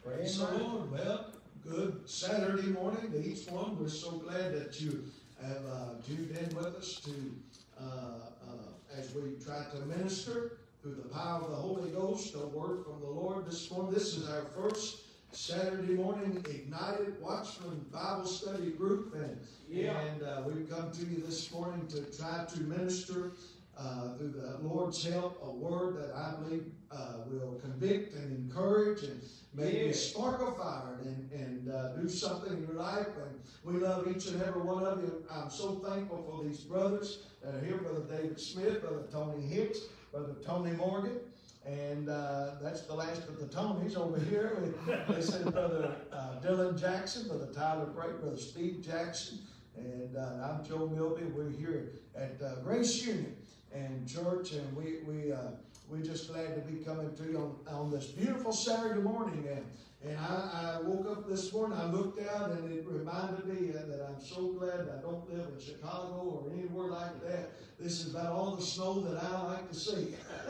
Praise the Lord. Well, good Saturday morning to each one. We're so glad that you have tuned in with us as we try to minister through the power of the Holy Ghost, a word from the Lord this morning. This is our first Saturday morning Ignited Watchman Bible Study Group, and we've come to you this morning to try to minister through the Lord's help a word that I believe will convict and encourage and maybe spark a fire and do something in your life. And we love each and every one of you. I'm so thankful for these brothers that are here, Brother David Smith, Brother Tony Hicks, Brother Tony Morgan. And that's the last of the Tonys over here. This is Brother Dylan Jackson, Brother Tyler Bright, Brother Steve Jackson, and I'm Joe Milby. We're here at Grace Union and Church, and we're just glad to be coming to you on this beautiful Saturday morning. And I woke up this morning, I looked out, and it reminded me that I'm so glad I don't live in Chicago or anywhere like that. This is about all the snow that I like to see.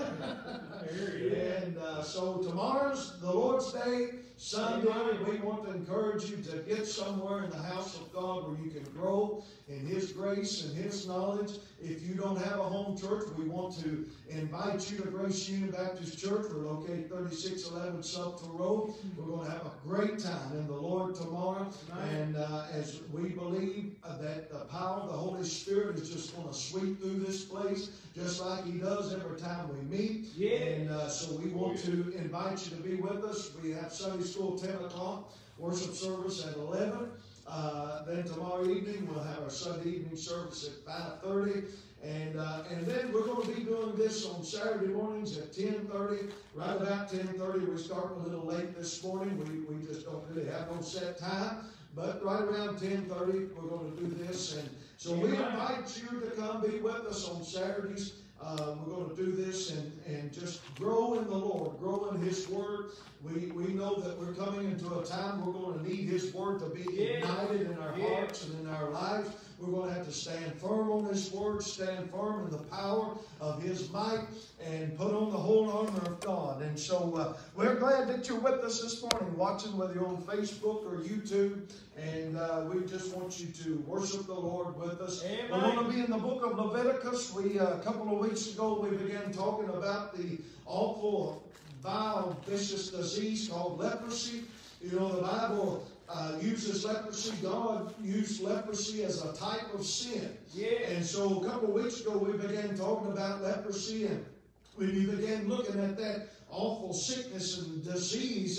And so tomorrow's the Lord's Day, Sunday. We want to encourage you to get somewhere in the house of God where you can grow in His grace and His knowledge. If you don't have a home church, we want to invite you to Grace Union Baptist Church. We're located 3611 Sumter Road. We're going to have a great time in the Lord tomorrow. And as we believe that the power of the Holy Spirit is just going to sweep through this place, just like He does every time we meet. And so we want to invite you to be with us. We have Sunday school 10 o'clock, worship service at 11. Then tomorrow evening we'll have our Sunday evening service at 5:30. And then we're going to be doing this on Saturday mornings at 10:30. Right about 10:30. We're starting a little late this morning. We just don't really have no set time. But right around 10:30 we're going to do this. And so we invite you to come be with us on Saturdays. We're going to do this and just grow in the Lord, grow in His Word. We know that we're coming into a time we're going to need His Word to be ignited in our hearts and in our lives. We're going to have to stand firm on His Word, stand firm in the power of His might, and put on the whole armor of God. And so we're glad that you're with us this morning, watching whether you're on Facebook or YouTube. And we just want you to worship the Lord with us. Amen. We're going to be in the book of Leviticus. A couple of weeks ago, we began talking about the awful, vile, vicious disease called leprosy. You know, the Bible uses leprosy. God used leprosy as a type of sin. And so a couple of weeks ago, we began talking about leprosy, and when we began looking at that awful sickness and disease,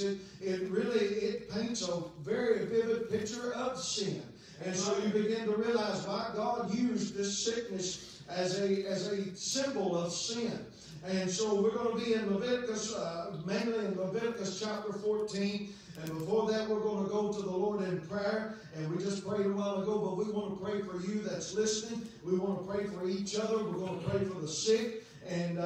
it paints a very vivid picture of sin. And so you begin to realize why God used this sickness as a symbol of sin. And so we're going to be in Leviticus, mainly in Leviticus chapter 14. And before that, we're going to go to the Lord in prayer. And we just prayed a while ago, but we want to pray for you that's listening. We want to pray for each other. We're going to pray for the sick. And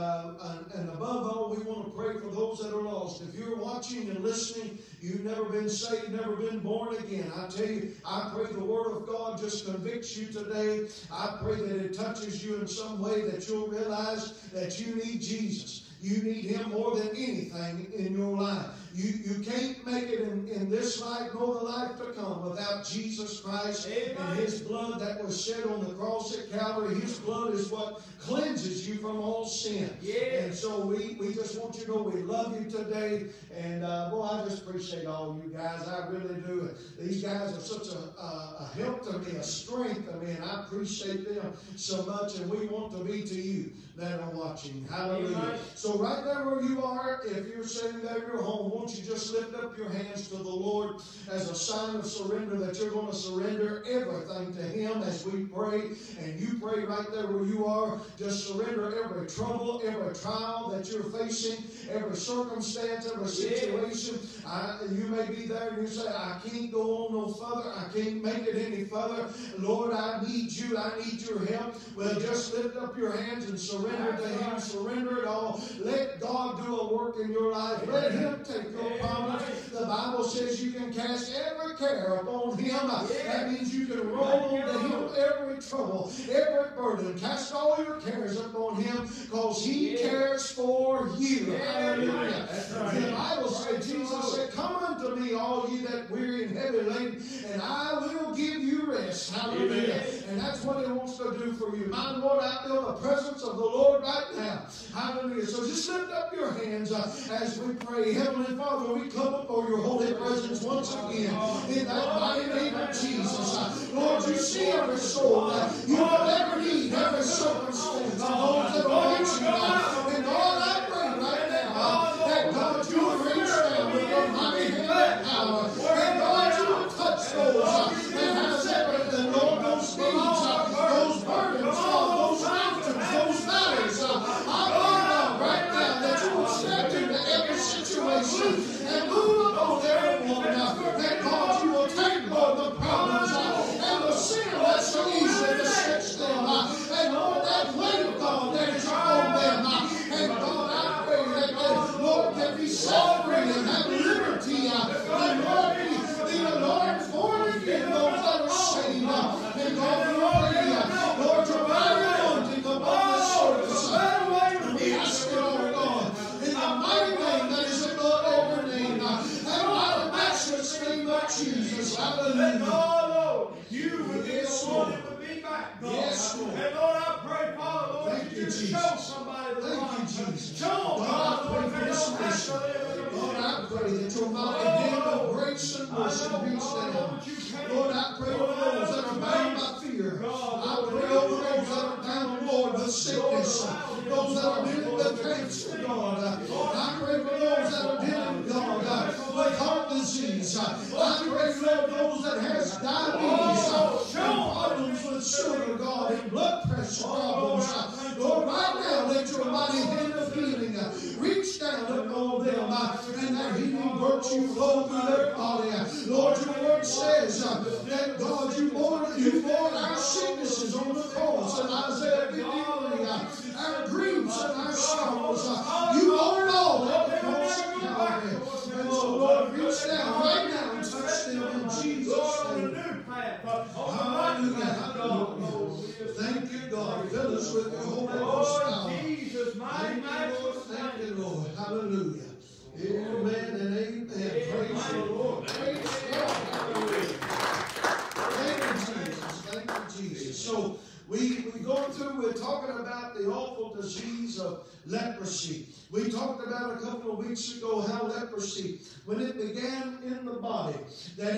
above all, we want to pray for those that are lost. If you're watching and listening, you've never been saved, never been born again, I tell you, I pray the Word of God just convicts you today. I pray that it touches you in some way, that you'll realize that you need Jesus. You need Him more than anything in your life. You can't make it in this life nor the life to come without Jesus Christ. Amen. And His blood that was shed on the cross at Calvary. His blood is what cleanses you from all sin. And so we just want you to know we love you today. And boy, I just appreciate all you guys. I really do. These guys are such a help to me, a strength to me, and I appreciate them so much. And we want to be to you that are watching. Hallelujah. Amen. So right there where you are, if you're sitting there in your home, won't you just lift up your hands to the Lord as a sign of surrender, that you're going to surrender everything to Him as we pray. And you pray right there where you are. Just surrender every trouble, every trial that you're facing, every circumstance, every situation. You may be there and you say, I can't go on no further. I can't make it any further. Lord, I need you. I need your help. Well, just lift up your hands and surrender to Him. Surrender it all. Let God do a work in your life. Let Him take your problems. The Bible says you can cast every care upon Him. That means you can roll on to Him every trouble, every burden. Cast all your cares upon Him, because He cares for you. Hallelujah. The Bible says, Jesus said, come unto me, me, all ye that weary and heavy laden, and I will give you rest. Hallelujah. Amen. And that's what He wants to do for you. My Lord, I feel the presence of the Lord right now. Hallelujah. So just lift up your hands as we pray. Heavenly Father, we come before your holy presence once again in that mighty name of Jesus. Lord, you see every soul. You know every need, every circumstance. Those that are watching. And God, I pray right now that God, you will reach down with your mighty hand of power. And God, you will touch those that have everything. Lord, those needs, those burdens, those mountains, those valleys. I pray right now that you will step into every situation and move upon everyone. That God, you will take, Lord, the problems and the sin that so easily besets them. And Lord, that weight of God that is upon them. And God, I pray that Lord, that be set free and have liberty. And Lord, the Lord born again, those that are saved. And God, we pray, Lord, your mighty anointing upon this service. We ask it, oh God, in the mighty name that is above every name. And by the matchless name of Jesus. Hallelujah. You would be the one that would be back, God. Yes, Lord. And Lord, I pray, Father, Lord, thank that you, you Jesus. show somebody the Thank light. you, Jesus. Show them, God, I Lord, pray they for this don't have nation. to live in Lord, the I pray that your mighty hand of grace and mercy reach down. Lord, I pray over those that are bound by fear. I pray over those that are bound, Lord, with sickness. Those that are dealing with cancer, God. I pray for those that are dealing, God, with heart disease. I pray for those that has diabetes, and problems with sugar, God, and blood pressure problems. Lord, right now, let your mighty hand of healing reach down upon them, and that healing virtue flow through their body. Lord, your word says that, God, you bore our sicknesses on the cross in Isaiah 53, our griefs and our sorrows. You bore it all at the cross of Calvary. And so, Lord, reach down right now and touch them in Jesus' name. Hallelujah. Hallelujah. Thank you, God. Fill us with your Holy Ghost power. Thank you, Lord. Thank you, Lord. Hallelujah. Amen and amen. Praise the Lord. Praise God. Hallelujah. Thank you, Jesus. Thank you, Jesus. So we're going through, we're talking about the awful disease of leprosy. We talked about a couple of weeks ago how leprosy, when it began in the body, that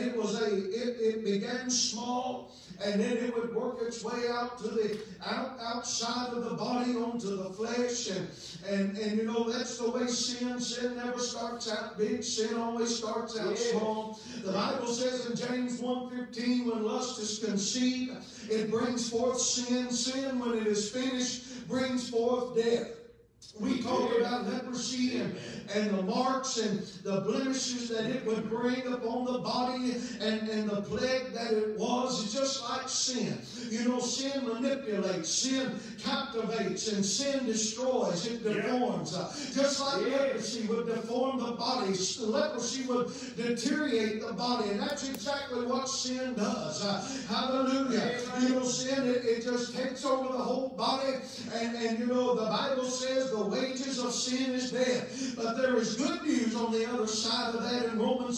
it began small, and then it would work its way out to the outside of the body onto the flesh, and you know that's the way sin never starts out big. Sin always starts out small. The Bible says in James 1:15, when lust is conceived, it brings forth sin. Sin, when it is finished, brings forth death. We talked about leprosy and the marks and the blemishes that it would bring upon the body and the plague that it was. It's just like sin. You know, sin manipulates, sin captivates, and sin destroys. It deforms. Just like leprosy would deform the body, leprosy would deteriorate the body, and that's exactly what sin does. Hallelujah. You know, sin, it just takes over the whole body, and you know, the Bible says the wages of sin is death. But there is good news on the other side of that. In Romans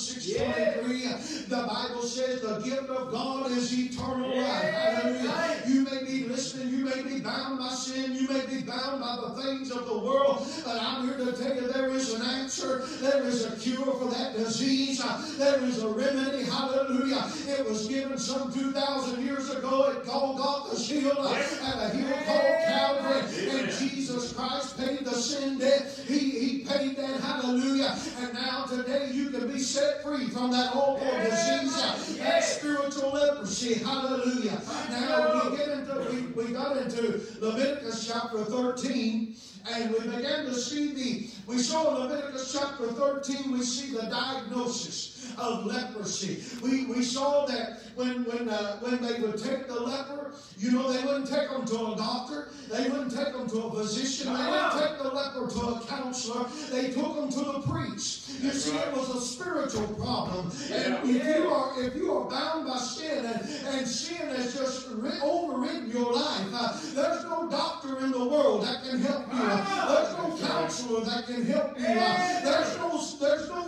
6:23, the Bible says the gift of God is eternal life. Hallelujah. You may be listening, you may be bound by sin, you may be bound by the things of the world, but I'm here to tell you there is an answer, there is a cure for that disease, there is a remedy. Hallelujah. It was given some 2,000 years ago at Golgotha's hill, at a hill called Calvary, and Jesus Christ paid the sin debt. He paid that. Hallelujah. And now today you can be set free from that awful disease, that spiritual leprosy. Hallelujah. Now we got into Leviticus chapter 13, and we began to see we saw in Leviticus chapter 13, we see the diagnosis of leprosy. We saw that when they would take the leper, you know, they wouldn't take them to a doctor, they wouldn't take them to a physician, they didn't take the leper to a counselor, they took them to the priest. You see, it was a spiritual problem. And if you are bound by sin and sin has just overridden your life, there's no doctor in the world that can help you. There's no counselor that can help you. There's no medicine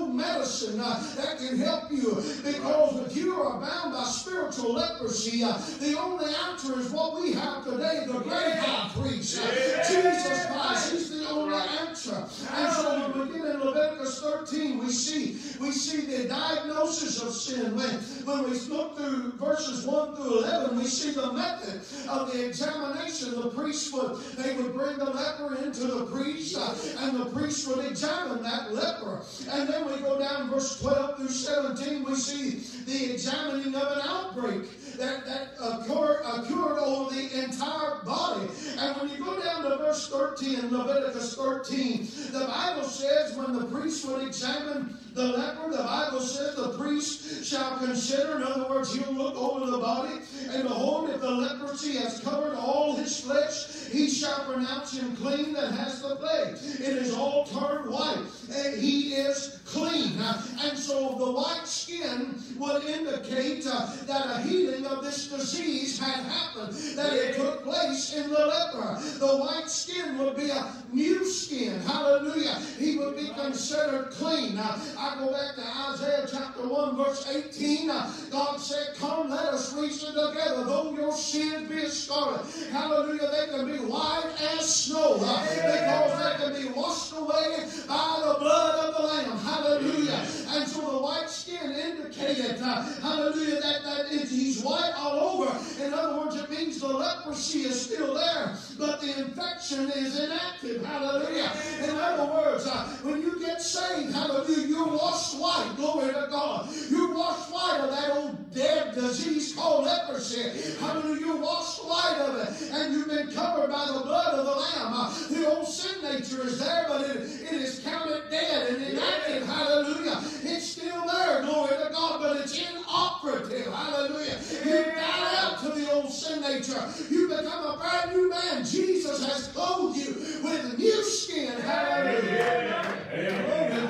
medicine that can help you. Because if you are bound by spiritual leprosy, the only answer is what we have today, the great high priest, Jesus Christ. He's the only answer. And so when we get in Leviticus 13, we see the diagnosis of sin. When we look through verses 1 through 11, we see the method of the examination. The priest they would bring the leper into the priest, and the priest would examine that leper. And then we go down verse 12 through 17, we see the examining of an outbreak that occurred over the entire body. And when you go down to verse 13 in Leviticus 13, the Bible says when the priest would examine the leper, the Bible says the priest shall consider, in other words, he'll look over the body, and behold, if the leprosy has covered all his flesh, he shall pronounce him clean that has the plague. It is all turned white. He is clean. And so the white skin would indicate that a healing of this disease had happened, that it took place in the leper. The white skin would be a new skin. Hallelujah. He would be considered clean. I go back to Isaiah chapter 1 verse 18. God said, come, let us reason together. Though your sins be as scarlet, hallelujah, they can be white as snow, because they can be washed away by the blood of the Lamb. Hallelujah. And so the white skin indicated, hallelujah, that he's white all over. In other words, it means the leprosy is still there, but the infection is inactive. Hallelujah. In other words, when you get saved, hallelujah, you're washed white. Glory to God. You're washed white of that old dead disease called leprosy. Hallelujah. You're washed white of it, and you've been covered by the blood of the Lamb. The old sin nature is there, but it is counted dead and inactive. Hallelujah. It's still there. Glory to God, but it's inoperative. Hallelujah. You die out to the old sin nature. You become a brand new man. Jesus has clothed you with new skin. Hallelujah. Amen.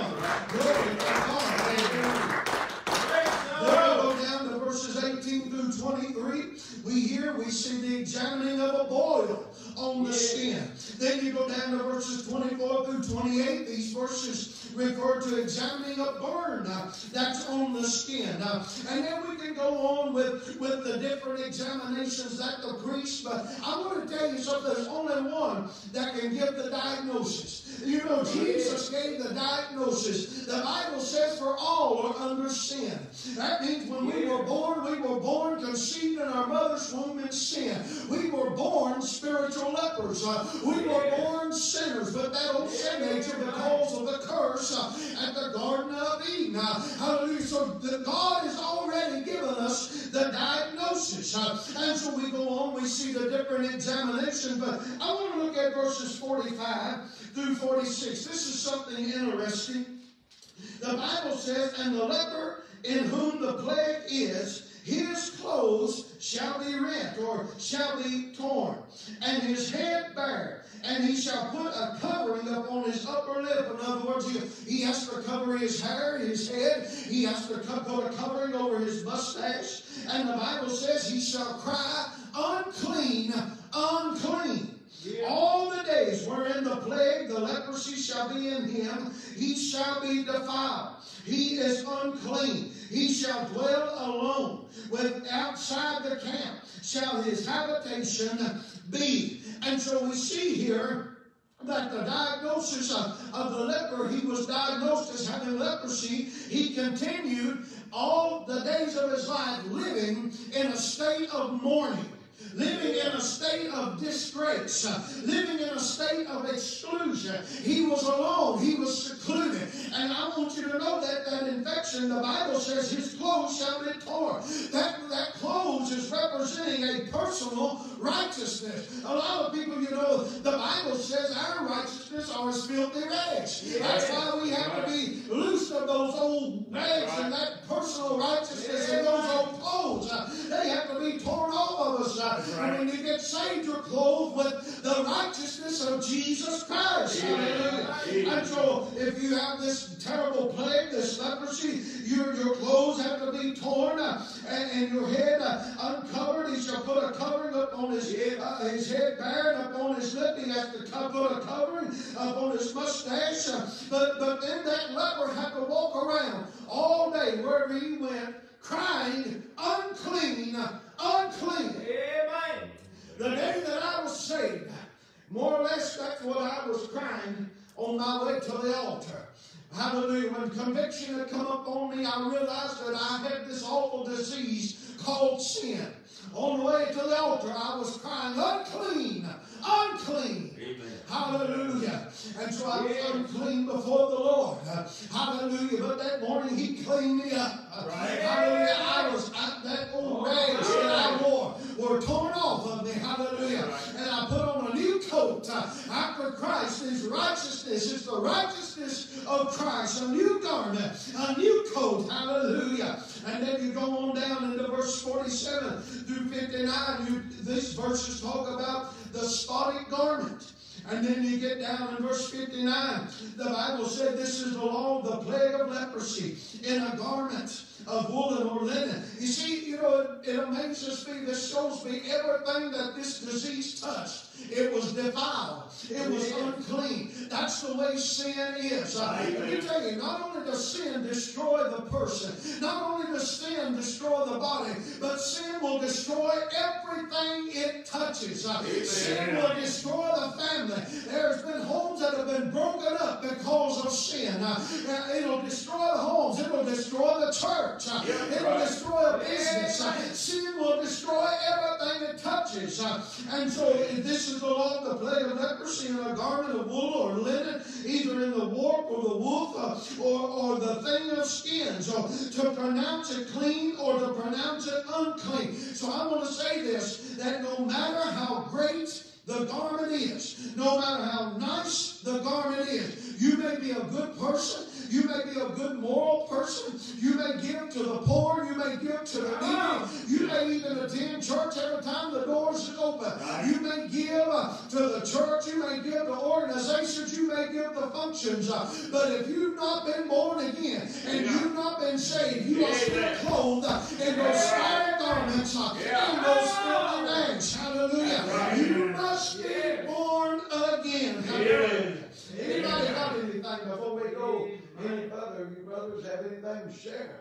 Glory to God. Amen. Then we go down to verses 18 through 23. We see the examining of a boil on the skin. Then you go down to verses 24 through 28. These verses refer to examining a burn that's on the skin. And then we can go on with the different examinations that the priest, but I want to tell you something. There's only one that can give the diagnosis. You know, Jesus gave the diagnosis. The Bible says for all are under sin. That means when we were born conceived in our mother's womb in sin. We were born spiritual lepers. We were born sinners, but that old sin nature because of the curse at the Garden of Eden. Hallelujah. So God has already given us the diagnosis. And so we go on, we see the different examinations, but I want to look at verses 45 through 46. This is something interesting. The Bible says, and the leper in whom the plague is, his clothes shall be rent, or shall be torn, and his head bare, and he shall put a covering upon his upper lip. In other words, he has to cover his hair, his head. He has to put a covering over his mustache. And the Bible says he shall cry, unclean, unclean. All the days wherein the plague, the leprosy shall be in him, he shall be defiled. He is unclean. He shall dwell alone. Outside the camp shall his habitation be. And so we see here that the diagnosis of the leper, he was diagnosed as having leprosy. He continued all the days of his life living in a state of mourning, living in a state of disgrace, living in a state of exclusion. He was alone. He was secluded. And I want you to know that infection, the Bible says his clothes shall be torn. That clothes is representing a personal righteousness. A lot of people, you know, the Bible says our righteousness are as filthy rags. That's why we have to be loosed of those old rags and that personal righteousness and those old clothes. They have to be torn off of us. And when you get saved, you're clothed with the righteousness of Jesus Christ. Hallelujah. And so if you have this terrible plague, this leprosy, your clothes have to be torn and your head uncovered. He shall put a covering up on his head bare, and upon his lip he has to put a covering upon his mustache. But then that leper had to walk around wherever he went, crying, unclean, unclean. Amen. The day that I was saved, more or less that's what I was crying on my way to the altar. Hallelujah. When conviction had come up on me, I realized that I had this awful disease called sin. On the way to the altar, I was crying, unclean, unclean. Amen. Hallelujah. And so I was unclean before the Lord. Hallelujah. But that morning He cleaned me up. Right. Hallelujah. That old rags that I wore were torn off of me. Hallelujah. And I put on a new coat after Christ. His righteousness is the righteousness of Christ. A new garment, a new coat. Hallelujah. And then you go on down into verse 47 through 59. These verses talk about the spotted garment. And then you get down in verse 59. The Bible said this is the law of the plague of leprosy in a garment of woolen or linen. You see, it amazes me. This shows me everything that this disease touched. It was defiled. It was unclean. That's the way sin is. Let me tell you, not only does sin destroy the person, not only does sin destroy the body, but sin will destroy everything it touches. Sin will destroy the family. There's been homes that have been broken up because of sin. It'll destroy the homes. It'll destroy the church. It'll destroy a business. Sin will destroy everything it touches. And so this is the law of the plague of leprosy in a garment of wool or linen, either in the warp or the woof or the thing of skins, or to pronounce it clean or to pronounce it unclean. So I want to say this, that no matter how great the garment is, no matter how nice the garment is, you may be a good person, you may be a good moral person, you may give to the poor, you may give to the needy, you may even attend church every time the doors is open. You may give to the church, you may give to organizations, you may give to functions, but if you've not been born again and you've not been saved, you are still clothed in those spotted garments, in those filthy rags. Hallelujah. You must be born again. Hallelujah. Anybody got anything before we go any further? You brothers have anything to share?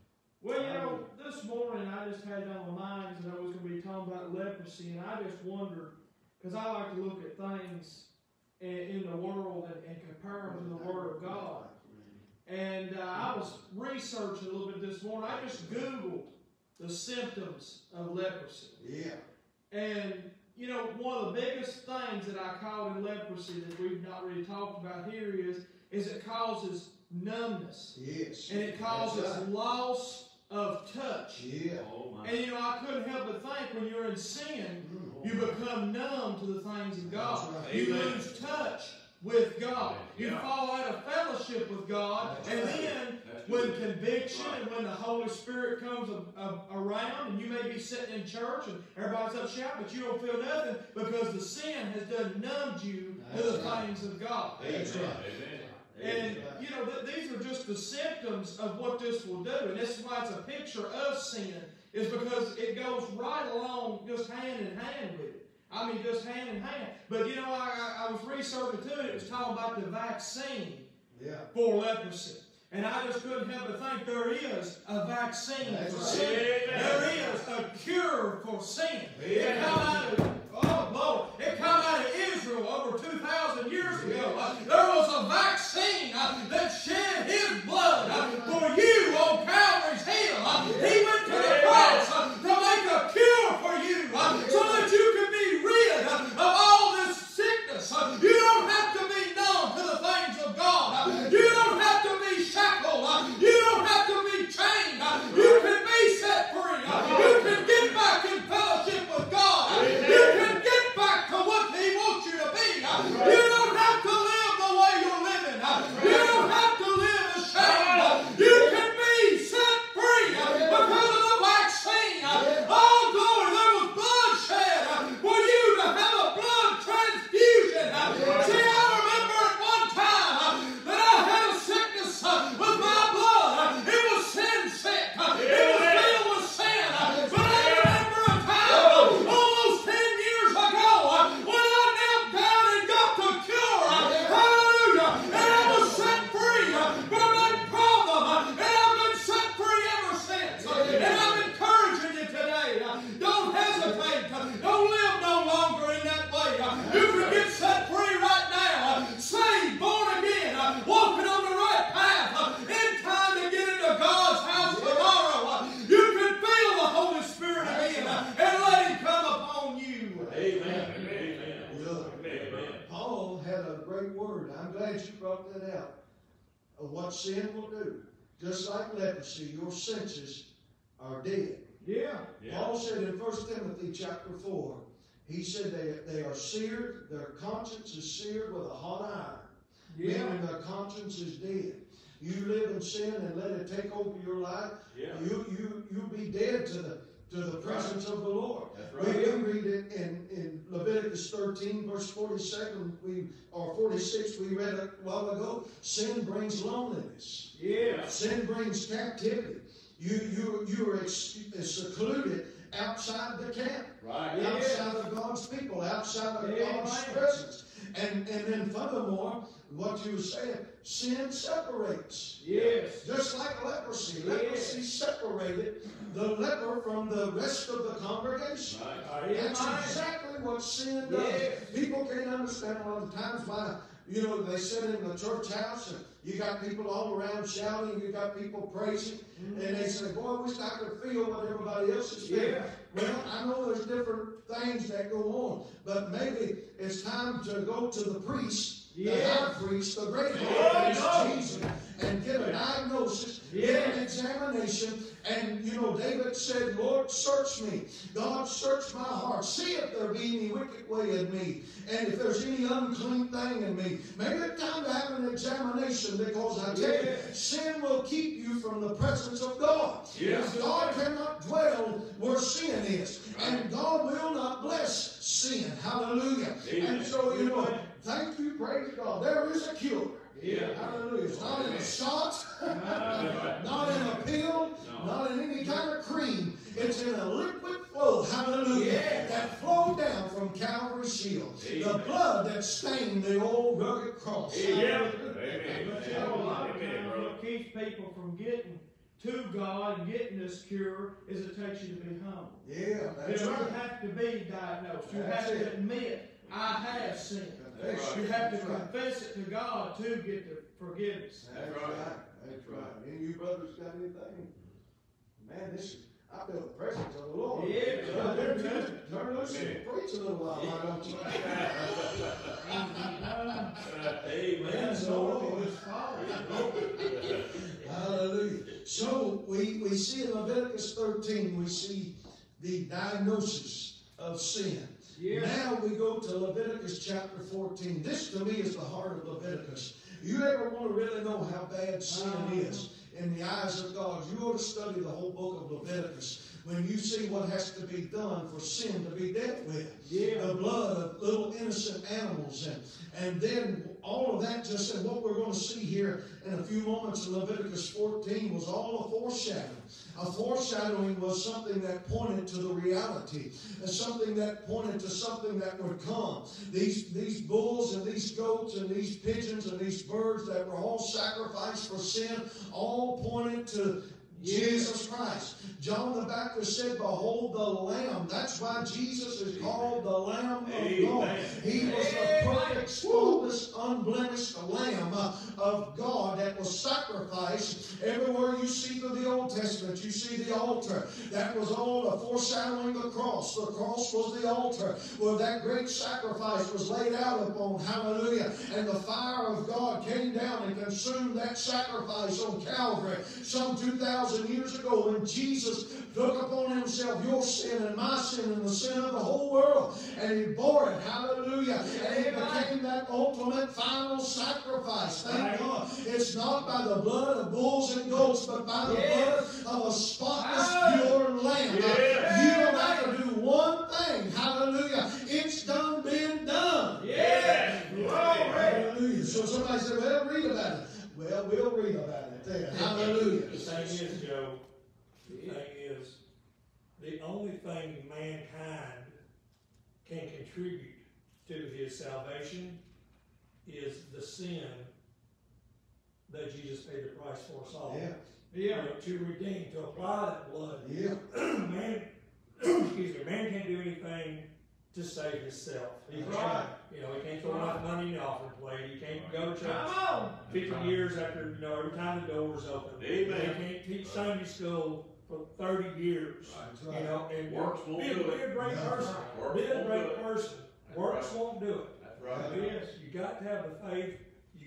Well, this morning I just had it on my mind that I was going to be talking about leprosy, and I just wondered, because I like to look at things in the world and compare them to the Word of God. And I was researching a little bit this morning. I just Googled the symptoms of leprosy. Yeah. And one of the biggest things that I caught in leprosy that we've not really talked about here is it causes numbness. Yes. And it causes loss of touch. Yeah. Oh, my. And I couldn't help but think when you're in sin, you become numb to the things of God. Right. You Amen. lose touch with God. You Yeah. fall out of fellowship with God. That's And right. then That's when good. conviction Right. and when the Holy Spirit comes around, and you may be sitting in church and everybody's up shouting, but you don't feel nothing because the sin has done numbed you to the That's right. things of God. That's Amen. right. Amen. And, these are just the symptoms of what this will do. And this is why it's a picture of sin, is because it goes right along just hand in hand with it. I mean, just hand in hand. But, I was researching too, and it was talking about the vaccine for leprosy. And I just couldn't help but think there is a vaccine That's for right. sin. Amen. There is a cure for sin. It Amen. come out of, it come out of Israel over 2,000 years ago. There was a vaccine that shed His blood for you on Calvary's hill. He went to the cross to make a cure for you so that you could be rid of all this sickness. You don't have to be numb to the things of God. You don't have to be shackled. You don't have to be chained. You can be set free. You can get back in fellowship with God. You can get back to what He wants you to be. You don't have to live the way you're living. You don't have to live ashamed. glad you brought that out of what sin will do. Just like leprosy, your senses are dead. Yeah. Paul said in 1 Timothy chapter 4, he said they are seared, their conscience is seared with a hot iron. Yeah. Meaning their conscience is dead. You live in sin and let it take over your life. Yeah. You be dead to the presence of the Lord. That's right. We read it in Leviticus 13, verse 47, or 46, we read it a while ago. Sin brings loneliness. Yeah. Sin brings captivity. You are secluded outside the camp. Right. Outside of God's people, outside of God's presence. And then furthermore, what you were saying, sin separates. Yes. Just like leprosy. Leprosy separated the leper from the rest of the congregation. Right. That's exactly what sin does. Yes. People can't understand a lot of times why, they sit in the church house and you got people all around shouting, you got people praising, and they say, boy, I wish I could feel what everybody else is feeling. Yeah. Well, I know there's different things that go on, but maybe it's time to go to the priest, the high priest, the great high priest, Jesus, and get a diagnosis, get an examination. And, David said, Lord, search me. God, search my heart. See if there be any wicked way in me. And if there's any unclean thing in me. Maybe it's time to have an examination, because I tell you, sin will keep you from the presence of God. Yes. God cannot dwell where sin is. And God will not bless sin. Hallelujah. Amen. And so, thank you, praise God. There is a cure. Yeah. Hallelujah. It's not in a shot, not in a pill, not in any kind of cream. It's in a liquid flow, hallelujah, that flowed down from Calvary's shield. The blood that stained the old rugged cross. Amen. But a lot of times what keeps people from getting to God and getting this cure is it takes you to be humble. Yeah, that's You right. have to be diagnosed. You That's have to it. admit, I have sinned. That's You right. have to That's right. confess it to God to get the forgiveness. That's right. That's right. And you brothers got anything? Man, I feel the presence of the Lord. Yeah. Turn loose and preach a little while, why don't you? Amen. So, hallelujah. So we see in Leviticus 13, we see the diagnosis of sin. Yeah. Now we go to Leviticus chapter 14. This to me is the heart of Leviticus. You ever want to really know how bad sin is in the eyes of God, you ought to study the whole book of Leviticus. When you see what has to be done for sin to be dealt with. Yeah. The blood of little innocent animals. And then all of that just, and what we're going to see here in a few moments in Leviticus 14 was all a foreshadowing. A foreshadowing was something that pointed to the reality. And something that pointed to something that would come. These bulls and these goats and these pigeons and these birds that were all sacrificed for sin, all pointed to Jesus Christ. John the Baptist said, behold the Lamb. That's why Jesus is called the Lamb of God. He was the perfect, spotless, unblemished Lamb of God that was sacrificed. Everywhere you see through the Old Testament, you see the altar. That was all a foreshadowing the cross. The cross was the altar where that great sacrifice was laid out upon. Hallelujah. And the fire of God came down and consumed that sacrifice on Calvary some 2,000 years ago, when Jesus took upon himself your sin and my sin and the sin of the whole world, and he bore it. Hallelujah. And it became that ultimate final sacrifice. Thank God. It's not by the blood of bulls and goats, but by the blood of a spotless, pure lamb. You don't have to do one thing. Hallelujah. It's done, been done. Hallelujah. So somebody said, well, read about it. Well, we'll read about it there. Hallelujah. The thing is, Joe, the only thing mankind can contribute to his salvation is the sin that Jesus paid the price for us all. To redeem, to apply that blood. Man, man can't do anything to save himself. He's right. He can't throw enough money in the offering plate. He can't go to church 50 years after, every time the door's open. Amen. He can't teach Sunday school for 30 years. That's right. And Works won't do be a it. great person. Works Be a won't do great it. person. That's Works right. won't do it. That's right. Yes, you got to have the faith. You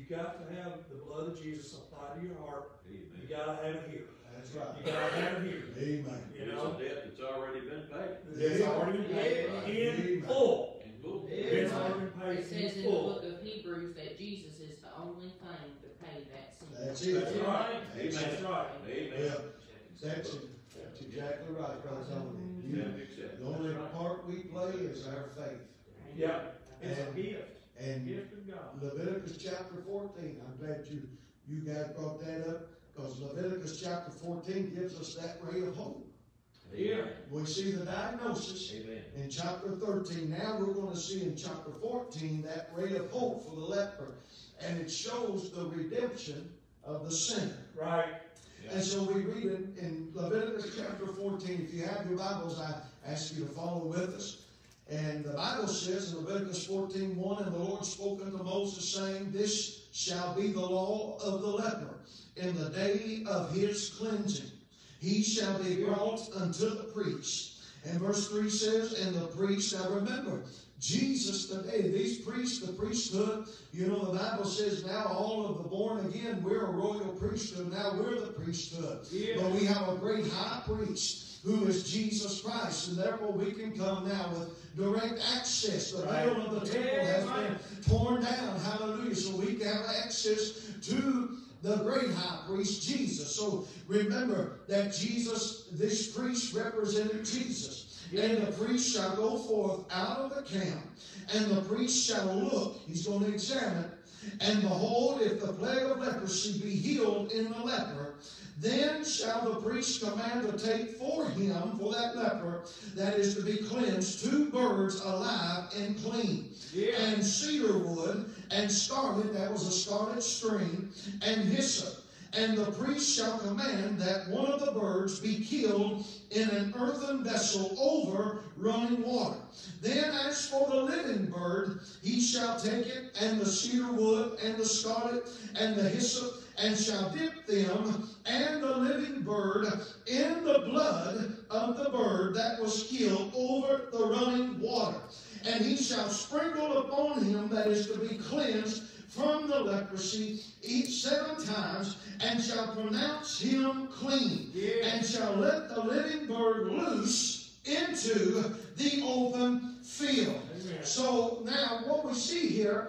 You got to have the blood of Jesus applied to your heart. You Amen. got to have it here. That's right. You got to have it here. Amen. You It's a know, debt that's already been paid. it's already been paid in full. In full. It's already been paid It says in in the full. book of Hebrews that Jesus is the only thing to pay that sin. That's it. That's right. Amen. That's right. Amen. Yeah. That's exactly right, Brother Tony. You have to accept. The only That's right. part we play is our faith. Yeah. It's a And- gift. And Gift of God. Leviticus chapter 14, I'm glad you guys brought that up, because Leviticus chapter 14 gives us that ray of hope. Amen. We see the diagnosis Amen. in chapter 13. Now we're going to see in chapter 14 that ray of hope for the leper. And it shows the redemption of the sinner. Right. And so we read in Leviticus chapter 14. If you have your Bibles, I ask you to follow with us. And the Bible says in Leviticus 14:1, and the Lord spoke unto Moses, saying, This shall be the law of the leper in the day of his cleansing. He shall be brought unto the priest. And verse 3 says, and the priest, now remember, Jesus today, these priests, the priesthood, you know, the Bible says now all of the born again, we're a royal priesthood. Now we're the priesthood. Yeah. But we have a great high priest who is Jesus Christ. And therefore we can come now with direct access. The veil of the temple has been torn down. Hallelujah. So we can have access to the great high priest, Jesus. So remember that Jesus, this priest represented Jesus. And the priest shall go forth out of the camp, and the priest shall look, he's going to examine, and behold, if the plague of leprosy be healed in the leper, then shall the priest command to take for him, for that leper, that is to be cleansed, 2 birds alive and clean, and cedar wood, and scarlet, that was a scarlet string, and hyssop. And the priest shall command that one of the birds be killed in an earthen vessel over running water. Then as for the living bird, he shall take it, and the cedar wood, and the scarlet, and the hyssop, and shall dip them and the living bird in the blood of the bird that was killed over the running water. And he shall sprinkle upon him that is to be cleansed from the leprosy each 7 times, and shall pronounce him clean, and shall let the living bird loose into the open field. Amen. So now what we see here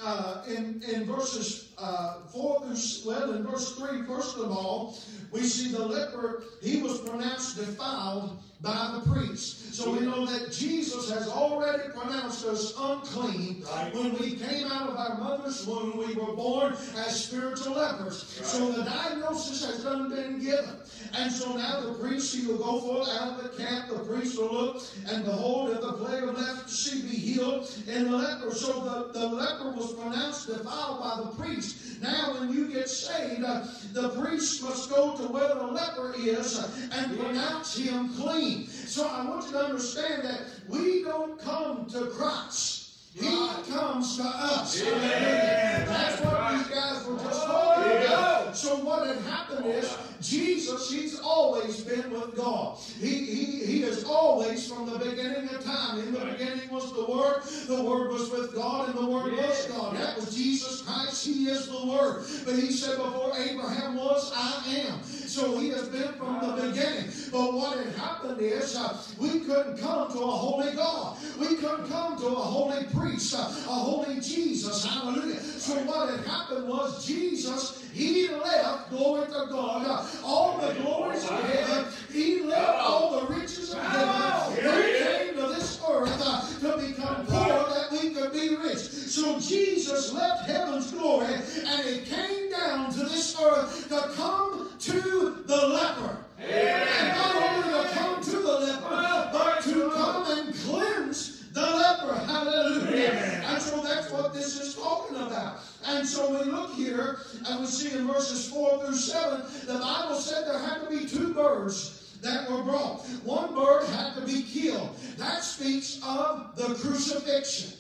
in verses 4 through, well, in verse 3, first of all, we see the leper, he was pronounced defiled by the priest. So we know that Jesus has already pronounced us unclean when we came out of our mother's womb. We were born as spiritual lepers. So the diagnosis has done been given. And so now the priest, he will go forth out of the camp. The priest will look, and behold, if the plague of leprosy be healed in the leper. So the leper was pronounced defiled by the priest. Now when you get saved, the priest must go to where the leper is and pronounce him clean. So I want you to understand that we don't come to Christ. He comes to us. That's what these guys were just talking about. So what had happened is Jesus, he's always been with God. He is always from the beginning of time. In the beginning was the Word was with God, and the Word was God. That was Jesus Christ. He is the Word. But he said before Abraham was, I am. So he has been from the beginning. But what had happened is we couldn't come to a holy God. We couldn't come to a holy priest, a holy Jesus. Hallelujah. So what had happened was Jesus, he left, glory to God, all the glories of heaven. He left all the riches of heaven. He came to this earth to become poor that we could be rich. So Jesus left heaven's glory and he came down to this earth to come to the leper. And not only to come to the leper, but to come and cleanse the leper. Hallelujah. And so that's what this is talking about. And so we look here and we see in verses 4 through 7, the Bible said there had to be 2 birds that were brought. One bird had to be killed. That speaks of the crucifixion.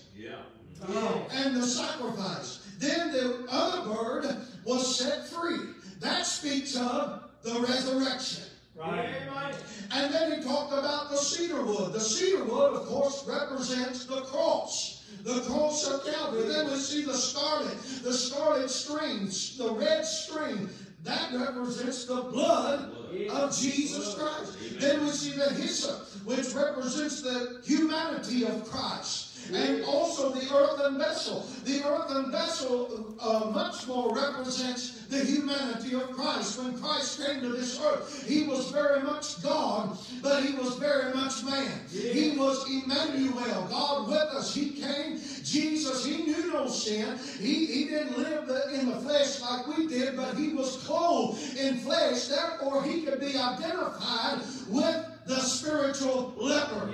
And the sacrifice. Then the other bird was set free. That speaks of the resurrection. And then he talked about the cedar wood. The cedar wood, of course, represents the cross. The cross of Calvary. Then we see the scarlet string, the red string. That represents the blood of Jesus Christ. Then we see the hyssop, which represents the humanity of Christ. And also the earthen vessel. The earthen vessel much more represents the humanity of Christ. When Christ came to this earth, He was very much God, but He was very much man. He was Emmanuel, God with us. He came, Jesus, He knew no sin. He didn't live in the flesh like we did, but He was clothed in flesh. Therefore, He could be identified with the spiritual leper.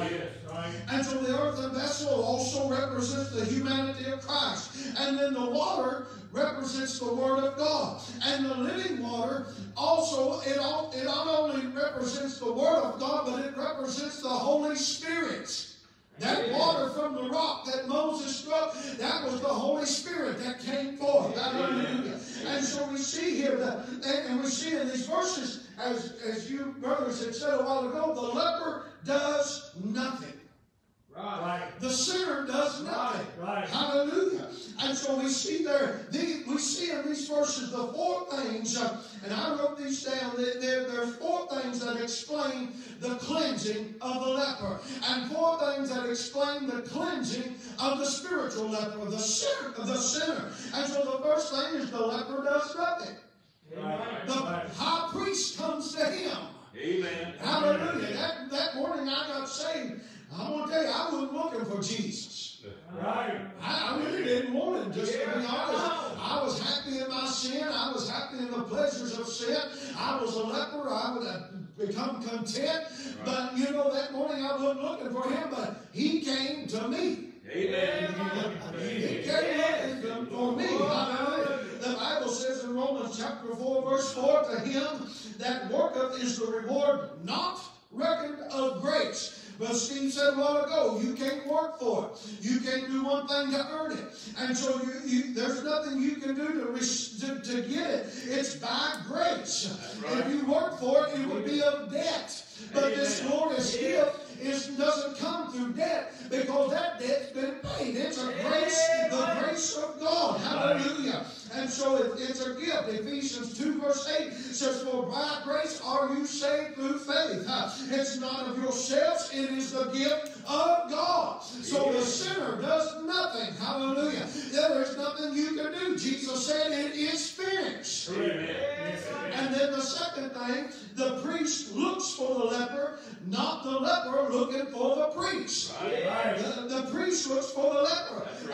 And so the earthen vessel also represents the humanity of Christ. And then the water represents the Word of God. And the living water also, it not only represents the Word of God, but it represents the Holy Spirit. That water from the rock that Moses struck, that was the Holy Spirit that came forth. Hallelujah. And so we see here, and we see in these verses, as you brothers had said a while ago, the leper does nothing. Right. The sinner does nothing. Right. Hallelujah. And so we see there, we see in these verses the four things, and I wrote these down, there's four things that explain the cleansing of the leper, and four things that explain the cleansing of the spiritual leper, the sinner. And so the first thing is the leper does nothing. Right. The high priest comes to him. Amen. Hallelujah. That morning I got saved. I want to tell you, I wasn't looking for Jesus. Right. I really didn't want Him, just to be honest. I was happy in my sin. I was happy in the pleasures of sin. I was a leper. I would have become content. But, you know, that morning I wasn't looking for Him, but He came to me. Amen. He came looking for me. Hallelujah. The Bible says in Romans chapter 4, verse 4, to him that worketh is the reward not reckoned of grace. But Steve said a while ago, you can't work for it. You can't do one thing to earn it. And so there's nothing you can do to get it. It's by grace. Right. If you work for it, it would be of debt. But this glorious gift doesn't come through debt, because that debt's been paid. It's a grace, the grace of God. Hallelujah. And so it's a gift. Ephesians 2 verse 8 says, for by grace are you saved through faith. It's not of yourselves, it is the gift of God. So the sinner does nothing. Hallelujah. There is nothing you can do. Jesus said it is finished. Amen. And then the second thing, the priest looks for the leper, not the leper looking for the priest. Right. The priest looks for the leper. Right.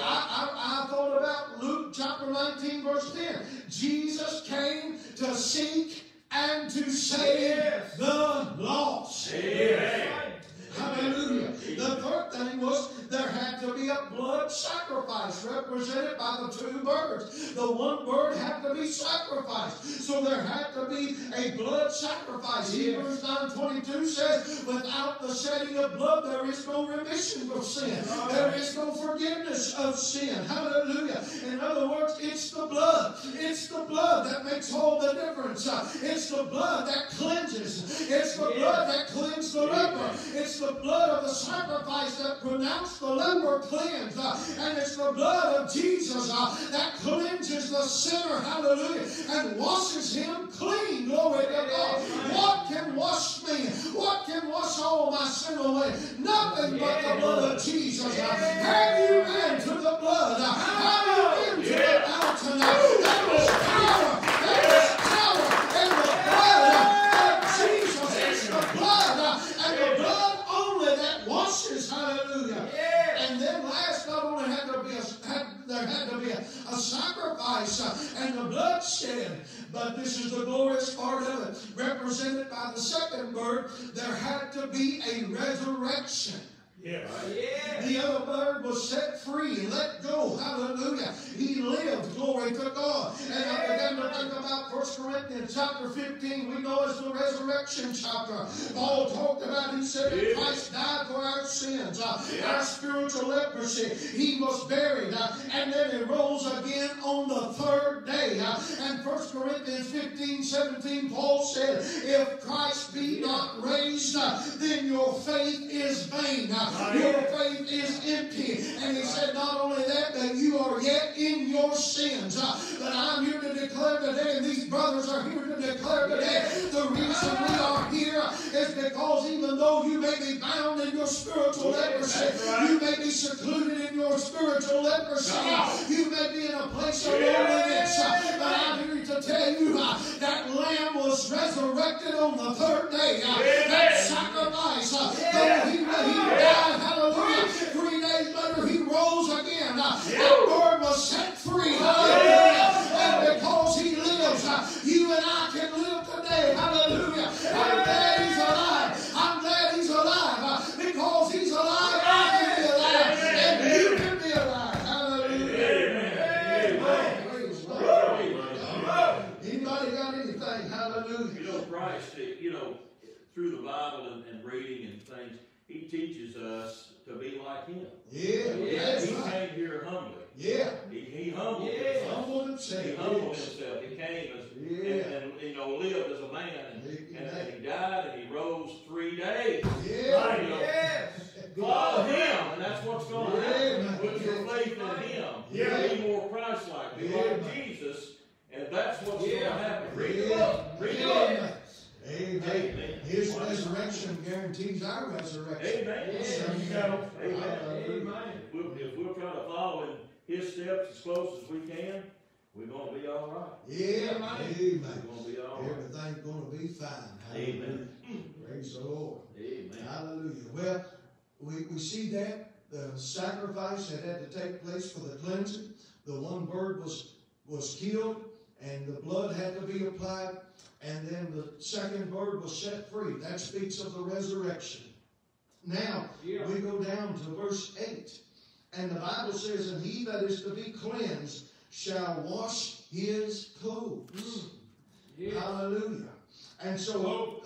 I thought about Luke chapter 19 verse 10. Jesus came to seek and to save the lost. Amen. Hallelujah. The third thing was there had to be a blood sacrifice represented by the two birds. The one bird had to be sacrificed. So there had to be a blood sacrifice. Hebrews 9:22 says, without the shedding of blood there is no remission of sin. There is no forgiveness of sin. Hallelujah. In other words, it's the blood. It's the blood that makes all the difference. It's the blood that cleanses. It's the blood that cleansed the leper. It's the blood of the sacrifice that pronounced the leper cleansed. And it's the blood of Jesus that cleanses the sinner. Hallelujah. And washes him clean. Glory to God. What can wash me? What can wash all my sin away? Nothing but the blood of Jesus. Have you been to the blood? Have you been to the mountain? There is power. There is power in the blood of Jesus. It's the blood. And the blood only that washes. Hallelujah. And then last, not only had there had to be a sacrifice and the bloodshed, but this is the glorious part of it. Represented by the second bird, there had to be a resurrection. Yes. The other bird was set free, let go. Hallelujah. He lived. Glory to God. And I began to think about 1 Corinthians chapter 15. We know it's the resurrection chapter. Paul talked about, he said that Christ died for our sins, our spiritual leprosy. He was buried, and then he rose again on the third day. And 1 Corinthians 15:17, Paul said, if Christ be not raised, then your faith is vain. Your faith is empty. And he said, not only that, but you are yet in your sins. But I'm here to declare today, and these brothers are here to declare today, the reason we are here is because even though you may be bound in your spiritual leprosy, you may be secluded in your spiritual leprosy, you may be in a place of loneliness, but I'm here to tell you that Lamb was resurrected on the third day. That sacrifice, though he died, hallelujah, 3 days later he rose again. That bird was set free, hallelujah. And because he lives, you and I can live today, hallelujah. I'm glad he's alive. I'm glad he's alive. Because he's alive, I can be alive. And you can be alive. Hallelujah. Amen. Praise God. Anybody got anything? Hallelujah. You know, Christ, through the Bible and reading and things, he teaches us to be like him. Yeah. He came here humbly. Yeah. He humbled himself. Humble himself. He humbled himself. He came and lived as a man. And he died and he rose 3 days. Yeah. Follow him, and that's what's going to happen. Yeah. Put your faith in him. Be more Christ-like. Be like Jesus, and that's what's going to happen. Read the book. Read the book. Amen. His resurrection guarantees our resurrection. Amen. If we're trying to follow in his steps as close as we can, we're going to be all right. Yeah. Amen. We're going to be all right. Everything's going to be fine. Amen. Praise the Lord. Amen. Hallelujah. Well, we see that the sacrifice that had to take place for the cleansing. The one bird was killed, and the blood had to be applied. And then the second bird was set free. That speaks of the resurrection. Now, we go down to verse 8. And the Bible says, and he that is to be cleansed shall wash his clothes. Hallelujah. And so,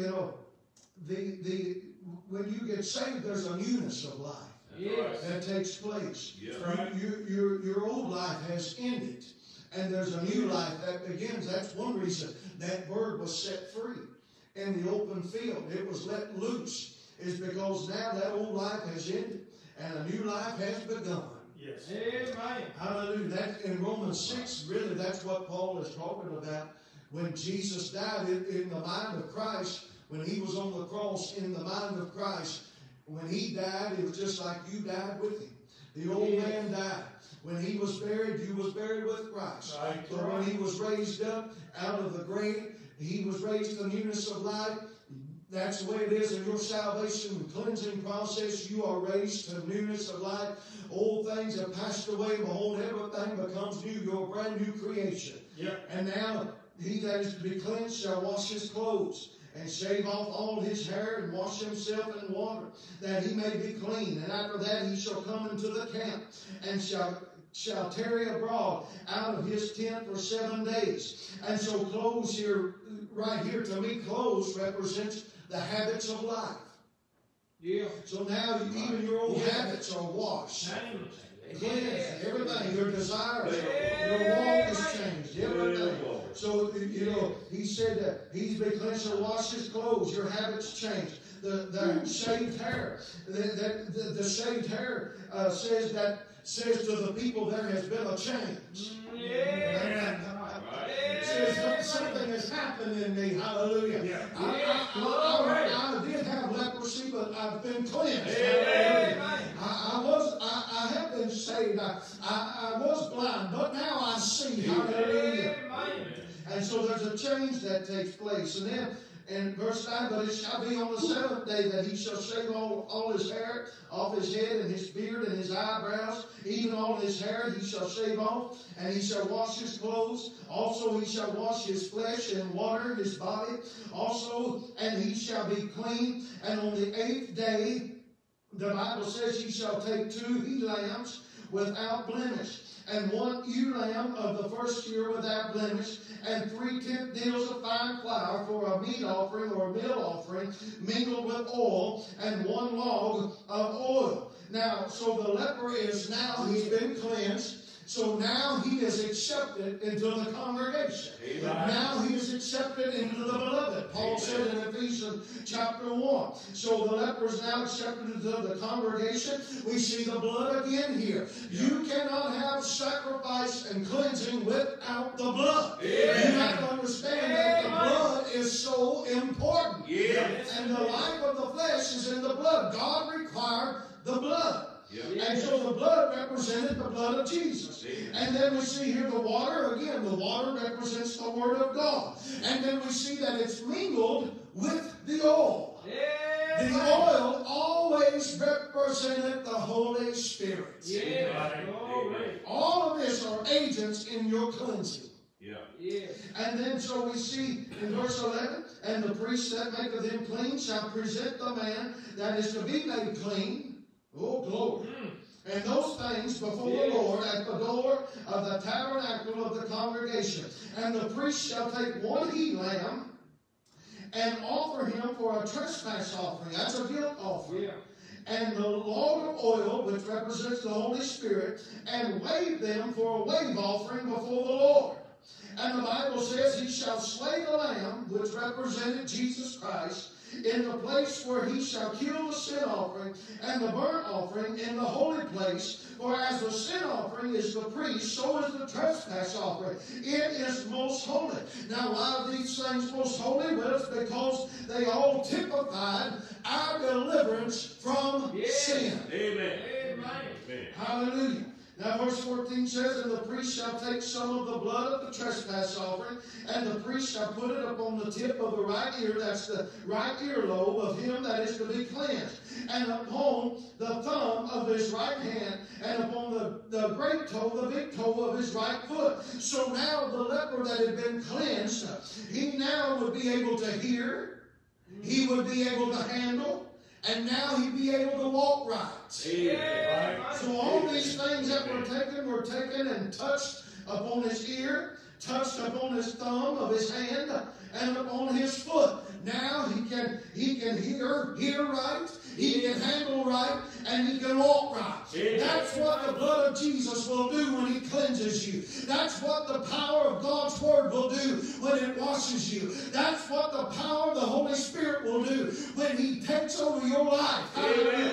when you get saved, there's a newness of life that takes place. Your old life has ended. And there's a new life that begins. That's one reason that bird was set free in the open field. It was let loose. Is because now that old life has ended and a new life has begun. Yes. Amen. Hallelujah. That in Romans 6, really, that's what Paul is talking about. When Jesus died in the mind of Christ, when he was on the cross in the mind of Christ, when he died, it was just like you died with him. The old man died. When he was buried, you was buried with Christ. So when he was raised up out of the grave, he was raised to newness of life. That's the way it is in your salvation and cleansing process. You are raised to newness of life. Old things have passed away. Behold, everything becomes new. You're a brand new creation. And now he that is to be cleansed shall wash his clothes and shave off all his hair and wash himself in water, that he may be clean. And after that he shall come into the camp and shall tarry abroad out of his tent for 7 days. And so clothes here, right here, to me, clothes represents the habits of life. So now even your old habits are washed. Cleansed. Everything, your desires, your walk is changed. Everything. So, he said that he's been cleansed to wash his clothes. Your habits changed. The shaved hair. The shaved hair says to the people there has been a change. It says something has happened in me. Hallelujah. I did have leprosy, but I've been cleansed. I have been saved. I was blind, but now I see. Hallelujah. And so there's a change that takes place. And then in verse 9, but it shall be on the 7th day that he shall shave all his hair off his head, and his beard, and his eyebrows, even all his hair he shall shave off, and he shall wash his clothes. Also he shall wash his flesh and water his body. Also, and he shall be clean. And on the 8th day, the Bible says he shall take 2 he lambs without blemish, and 1 ewe lamb of the first year without blemish, and 3 tenth deals of fine flour for a meat offering or a meal offering, mingled with oil, and 1 log of oil. Now, so the leper is now, he's been cleansed. So now he is accepted into the congregation. Now he is accepted into the beloved. Paul said in Ephesians chapter 1. So the leper is now accepted into the congregation. We see the blood again here. You cannot have sacrifice and cleansing without the blood. You have to understand that the blood is so important. And the life of the flesh is in the blood. God required the blood. And so the blood represented the blood of Jesus. And then we see here the water. Again, the water represents the Word of God. And then we see that it's mingled with the oil. The oil always represented the Holy Spirit. All of this are agents in your cleansing. And then so we see in verse 11, and the priest that maketh him clean shall present the man that is to be made clean. Oh, glory. And those things before the Lord at the door of the tabernacle of the congregation. And the priest shall take one he-lamb and offer him for a trespass offering. That's a guilt offering. And the log of oil, which represents the Holy Spirit, and wave them for a wave offering before the Lord. And the Bible says he shall slay the lamb, which represented Jesus Christ, in the place where he shall kill the sin offering and the burnt offering in the holy place. For as the sin offering is the priest, so is the trespass offering. It is most holy. Now, why are these things most holy? Well, it's because they all typified our deliverance from sin. Amen. Hallelujah. Now verse 14 says, and the priest shall take some of the blood of the trespass offering, and the priest shall put it upon the tip of the right ear, that's the right earlobe of him that is to be cleansed, and upon the thumb of his right hand, and upon the great toe, the big toe of his right foot. So now the leper that had been cleansed, he now would be able to hear, he would be able to handle, and now he'd be able to walk right. So all these things that were taken and touched upon his ear, touched upon his thumb of his hand, and upon his foot. Now he can hear right, he can handle right, and he can walk right. That's what the blood of Jesus will do when he cleanses you. That's what the power of God's Word will do when it washes you. That's what the power of the Holy Spirit will do when he takes over your life. Hallelujah.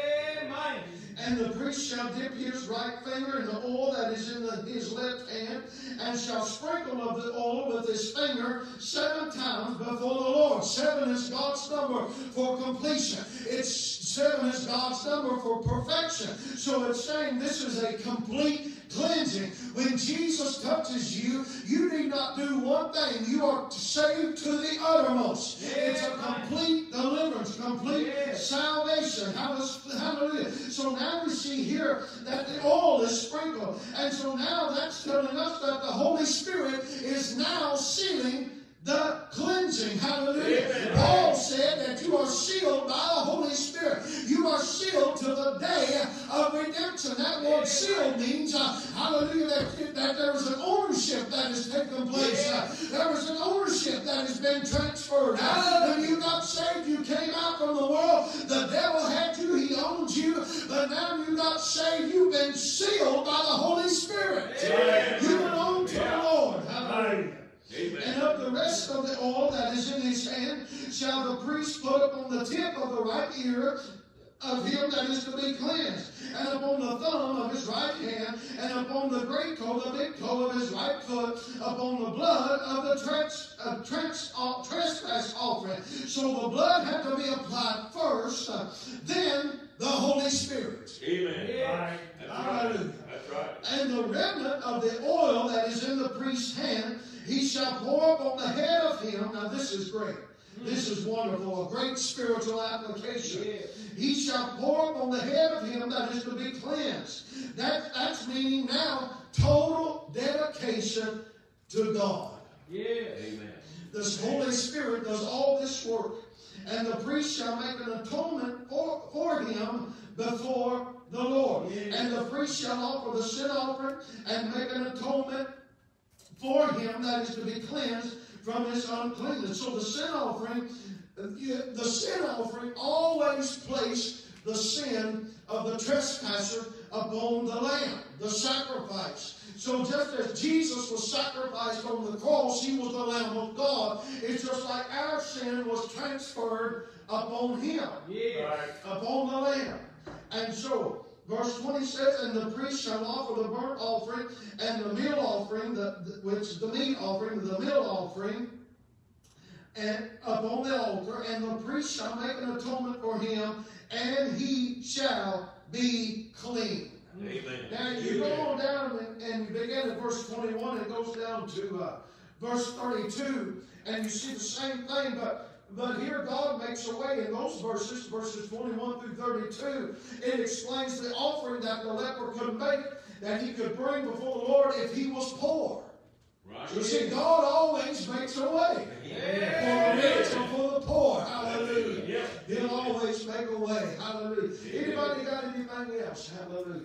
And the priest shall dip his right finger in the oil that is in his left hand, and shall sprinkle of the oil with his finger 7 times before the Lord. 7 is God's number for completion. 7 is God's number for perfection. So it's saying this is a complete cleansing. When Jesus touches you, you need not do one thing. You are saved to the uttermost. It's a complete deliverance, complete salvation. Hallelujah. So now we see here that the oil is sprinkled. And so now that's telling us that the Holy Spirit is now sealing the cleansing. Hallelujah. Paul said that you are sealed by the Holy Spirit. You are sealed to the day of redemption. That word sealed means, hallelujah, that there is an ownership that has taken place. There is an ownership that has been transferred. When you got saved, you came out from the world. The devil had you. He owned you. But now you got saved. You've been sealed by the Holy Spirit. You belong to the Lord. Hallelujah. Amen. And of the rest of the oil that is in his hand shall the priest put upon the tip of the right ear of him that is to be cleansed, and upon the thumb of his right hand, and upon the great toe, the big toe of his right foot, upon the blood of the trespass offering. So the blood had to be applied first, then the Holy Spirit. Amen. Hallelujah. That's right. And the remnant of the oil that is in the priest's hand, he shall pour upon the head of him. Now this is great. This is wonderful. A great spiritual application. He shall pour upon the head of him that is to be cleansed. That's meaning now total dedication to God. Amen. The Holy Spirit does all this work. And the priest shall make an atonement for him before the Lord. And the priest shall offer the sin offering and make an atonement for him that is to be cleansed from his uncleanness. So the sin offering always placed the sin of the trespasser upon the lamb, the sacrifice. So just as Jesus was sacrificed on the cross, he was the Lamb of God. It's It's just like our sin was transferred upon him, Yeah. upon the Lamb. And so, verse 20 says, and the priest shall offer the burnt offering and the meal offering, which is the meat offering, the meal offering, and upon the altar, and the priest shall make an atonement for him, and he shall be clean. Amen. Now you go on down and you begin at verse 21, it goes down to verse 32, and you see the same thing, but here God makes a way in those verses 21 through 32. It explains the offering that the leper could make, that he could bring before the Lord if he was poor. Right. You see, God always makes a way. For the rich and for the poor. Hallelujah. Yeah. He'll always make a way. Hallelujah. Anybody got anything else? Hallelujah.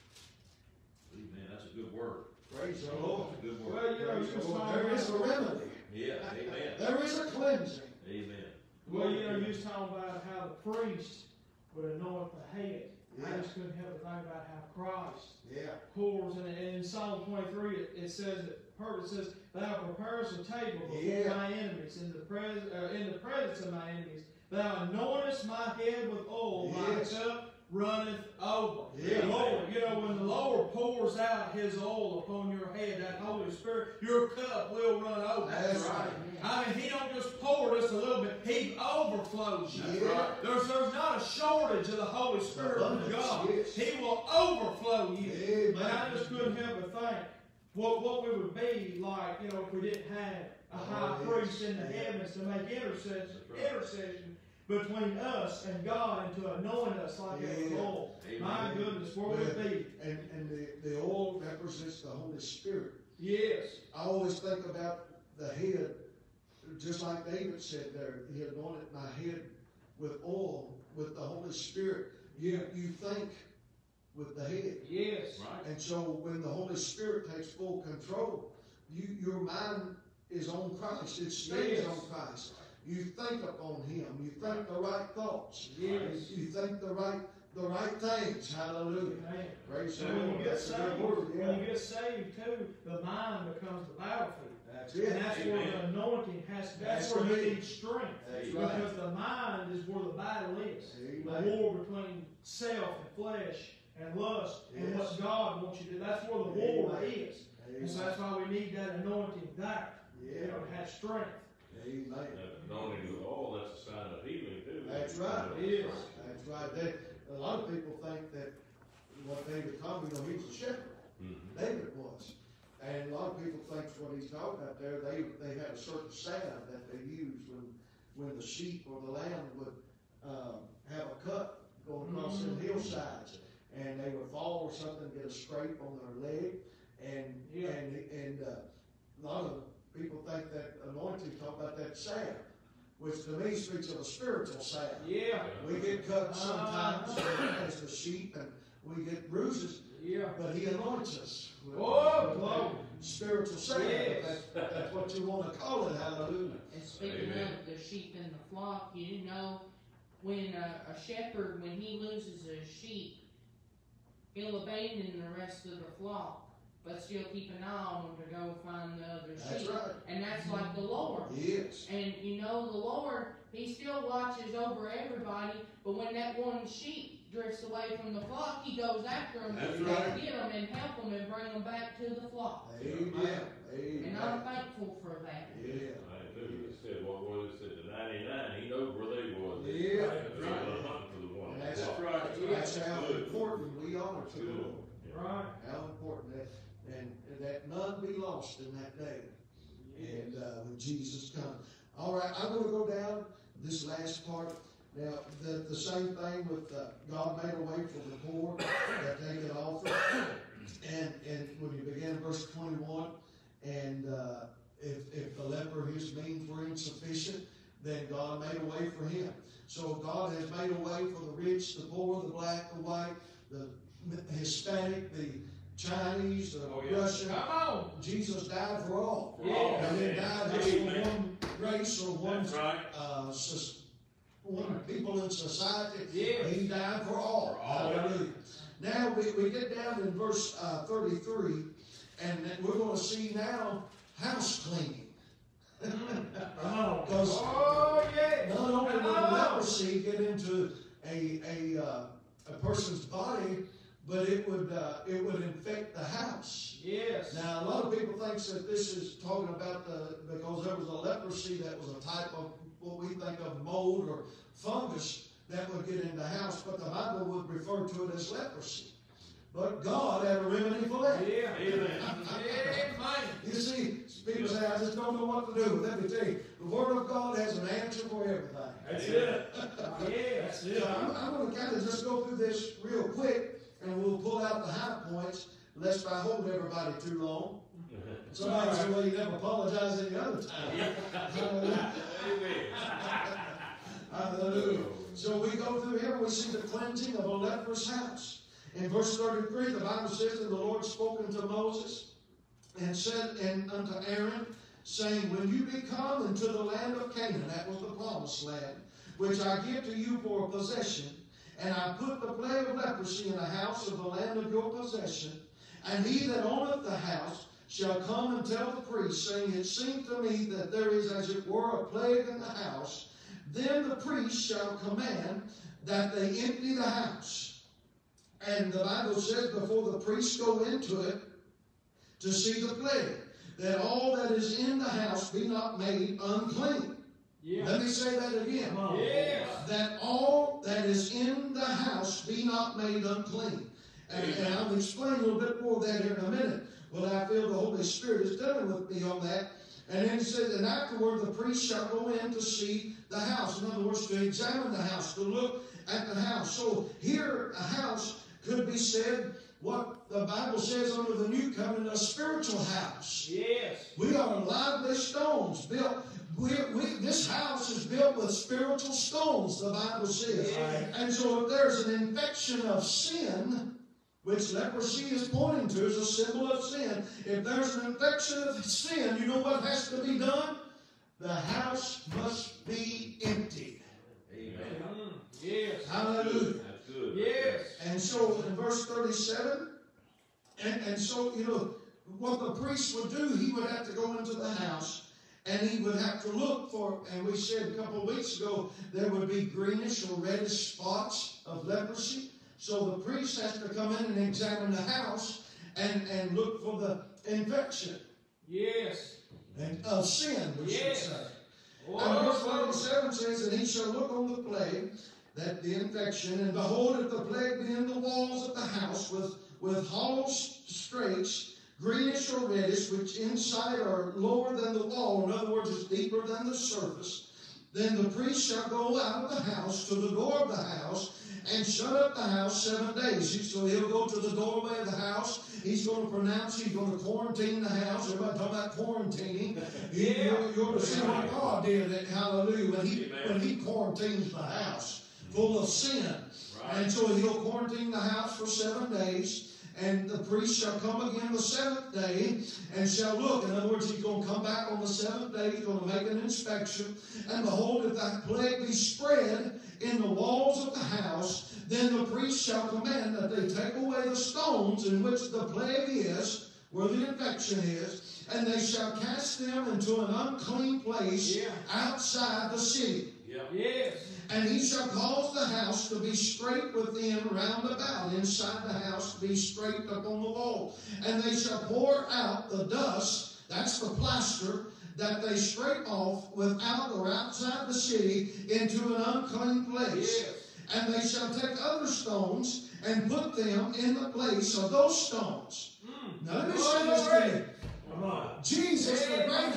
Amen. That's a good word. Praise the Lord. That's a good word. Well, you know, Praise you the Lord. was There is a remedy. Yeah. Amen. There is a cleansing. Amen. Well, you know, you was talking about how the priest would anoint the head. I just couldn't help but think about how Christ Yeah. pours, and in Psalm 23 it says that Purpose says, Thou preparest a table before Yeah. my enemies, in the presence of my enemies. Thou anointest my head with oil, Yes. my cup runneth over. Yeah. The Lord, you know, when the Lord pours out His oil upon your head, that Holy Spirit, your cup will run over. That's right. I mean, He don't just pour just a little bit; He overflows you. That's right. There's not a shortage of the Holy Spirit of Abundance, God. yes. He will overflow you. Amen. And I just couldn't help but think what we would be like, you know, if we didn't have a high yes. priest in the Yeah. heavens to make intercession That's right. between us and God, and to anoint us like that with Yeah. oil. Amen. My goodness, where would it be? And the oil represents the Holy Spirit. Yes. I always think about the head, just like David said there, he anointed my head with oil, with the Holy Spirit. You think with the head. Yes. Right. And so when the Holy Spirit takes full control, your mind is on Christ. It stays Yes. on Christ. You think upon Him. You think the right thoughts. Yes. You think the right things. Hallelujah. Amen. Praise the And when Lord. you get That's a good saved, word. when you Yeah. get saved too, the mind becomes the battlefield. That's And it. that's where Amen. the anointing has. That's That's where right. you need strength. That's right. Because the mind is where the battle is. The Amen. war between self and flesh and lust and Yes. what God wants you to do. That's where the war Amen. is. And so that's why we need that anointing there. Yeah. You know, to have strength. Amen. Not only with all, that's a sign of healing too. That's right. It is. That's right. A lot of people think that what David called, he was a shepherd. Mhm. David was. And a lot of people think what he's talking about there, they had a certain salve that they used when the sheep or the lamb would have a cut going across the hillsides, and they would fall or something, get a scrape on their leg, and Yeah. a lot of people think that anointing talk about that salve, which to me speaks of a spiritual salve. Yeah. We get cut sometimes as the sheep, and we get bruises, Yeah. but He anoints us with Oh, with glory. spiritual salve. Yes. That's what you want to call it. Hallelujah. And speaking Amen. of the sheep in the flock, you know, when a shepherd, when he loses a sheep, he'll abandon the rest of the flock, but still keep an eye on them to go find the other That's sheep. right. And that's like the Lord. Yes. And you know, the Lord, He still watches over everybody, but when that one sheep drifts away from the flock, He goes after them That's to right. get them and help them and bring them back to the flock. Amen. And I'm Amen. thankful for that. Yeah. I do. It said, what was it? Said the 99. He knows where they was. Yeah. That's right. Hunting for the one. And that's Wow. right. That's how Good. important we are to the Good. Lord. Right. How important that, and that none be lost in that day. And when Jesus comes. All right, I'm going to go down this last part. Now, the same thing with God made a way for the poor that they could offer. And when you begin in verse 21, and if the leper, his means were insufficient, then God made a way for him. So God has made a way for the rich, the poor, the black, the white, the Hispanic, the Chinese, the Oh, yeah. Russian. Come on. Jesus died for all. For all. And then died just for Amen. one race or one, That's right. one people in society. Yes. He died for all. For all. Hallelujah. Now we get down in verse 33, and then we're going to see now house cleaning. Come on. Because not only would leprosy get into a person's body, but it would infect the house. Yes. Now, a lot of people think that this is talking about because there was a leprosy that was a type of what we think of mold or fungus that would get in the house, but the Bible would refer to it as leprosy. But God had a remedy for that. Yeah. Amen. Amen. You see, people say, I just don't know what to do. Let me tell you, the Word of God has an answer for everything. That's it. Yeah. That's it. So I'm going to kind of just go through this real quick, and we'll pull out the high points, lest I hold everybody too long. Somebody said, well, you never apologize any other time. Hallelujah. Hallelujah. So we go through here, we see the cleansing of a leprous house. In verse 33, the Bible says that the Lord spoke unto Moses and said unto Aaron, saying, when you be come into the land of Canaan, that was the promised land, which I give to you for a possession, and I put the plague of leprosy in the house of the land of your possession, and he that owneth the house shall come and tell the priest, saying, it seemed to me that there is as it were a plague in the house. Then the priest shall command that they empty the house. And the Bible says before the priests go into it to see the plague, that all that is in the house be not made unclean. Yeah. Let me say that again. Yes. That all that is in the house be not made unclean. And I'll explain a little bit more of that here in a minute. Well, I feel the Holy Spirit is dealing with me on that. And then he says, and afterward the priest shall go in to see the house. In other words, to examine the house, to look at the house. So here, a house could be said, what the Bible says under the New Covenant, a spiritual house. Yes. We are lively stones stones built. This house is built with spiritual stones, the Bible says. Yeah. And so if there's an infection of sin, which leprosy is pointing to, is a symbol of sin. If there's an infection of sin, you know what has to be done? The house must be emptied. Amen. Yes. Hallelujah. That's good. Yes. And so in verse 37, and so, you know, what the priest would do, he would have to go into the house and he would have to look for, and we said a couple of weeks ago, there would be greenish or reddish spots of leprosy. So the priest has to come in and examine the house and look for the infection. Yes. And of sin, we should Yes. say. Oh, And verse 47 says, and he shall look on the plague, that the infection, and behold, if the plague be in the walls of the house with hollow straits, greenish or reddish, which inside are lower than the wall, in other words, it's deeper than the surface, then the priest shall go out of the house to the door of the house and shut up the house 7 days. So he'll go to the doorway of the house. He's going to pronounce, he's going to quarantine the house. Everybody talking about quarantining. You're to see what God did. Hallelujah. When he quarantines the house full of sin. Right. And so he'll quarantine the house for 7 days. And the priest shall come again the 7th day and shall look. In other words, he's going to come back on the 7th day. He's going to make an inspection. And behold, if that plague be spread in the walls of the house, then the priest shall command that they take away the stones in which the plague is, where the infection is, and they shall cast them into an unclean place outside the city. Yeah. Yes. And he shall cause the house to be straight within round about, inside the house to be straight up on the wall. And they shall pour out the dust, that's the plaster, that they scrape off without or outside the city into an unclean place. Yes. And they shall take other stones and put them in the place of those stones. Now let me say this to you. Come on. Jesus, the great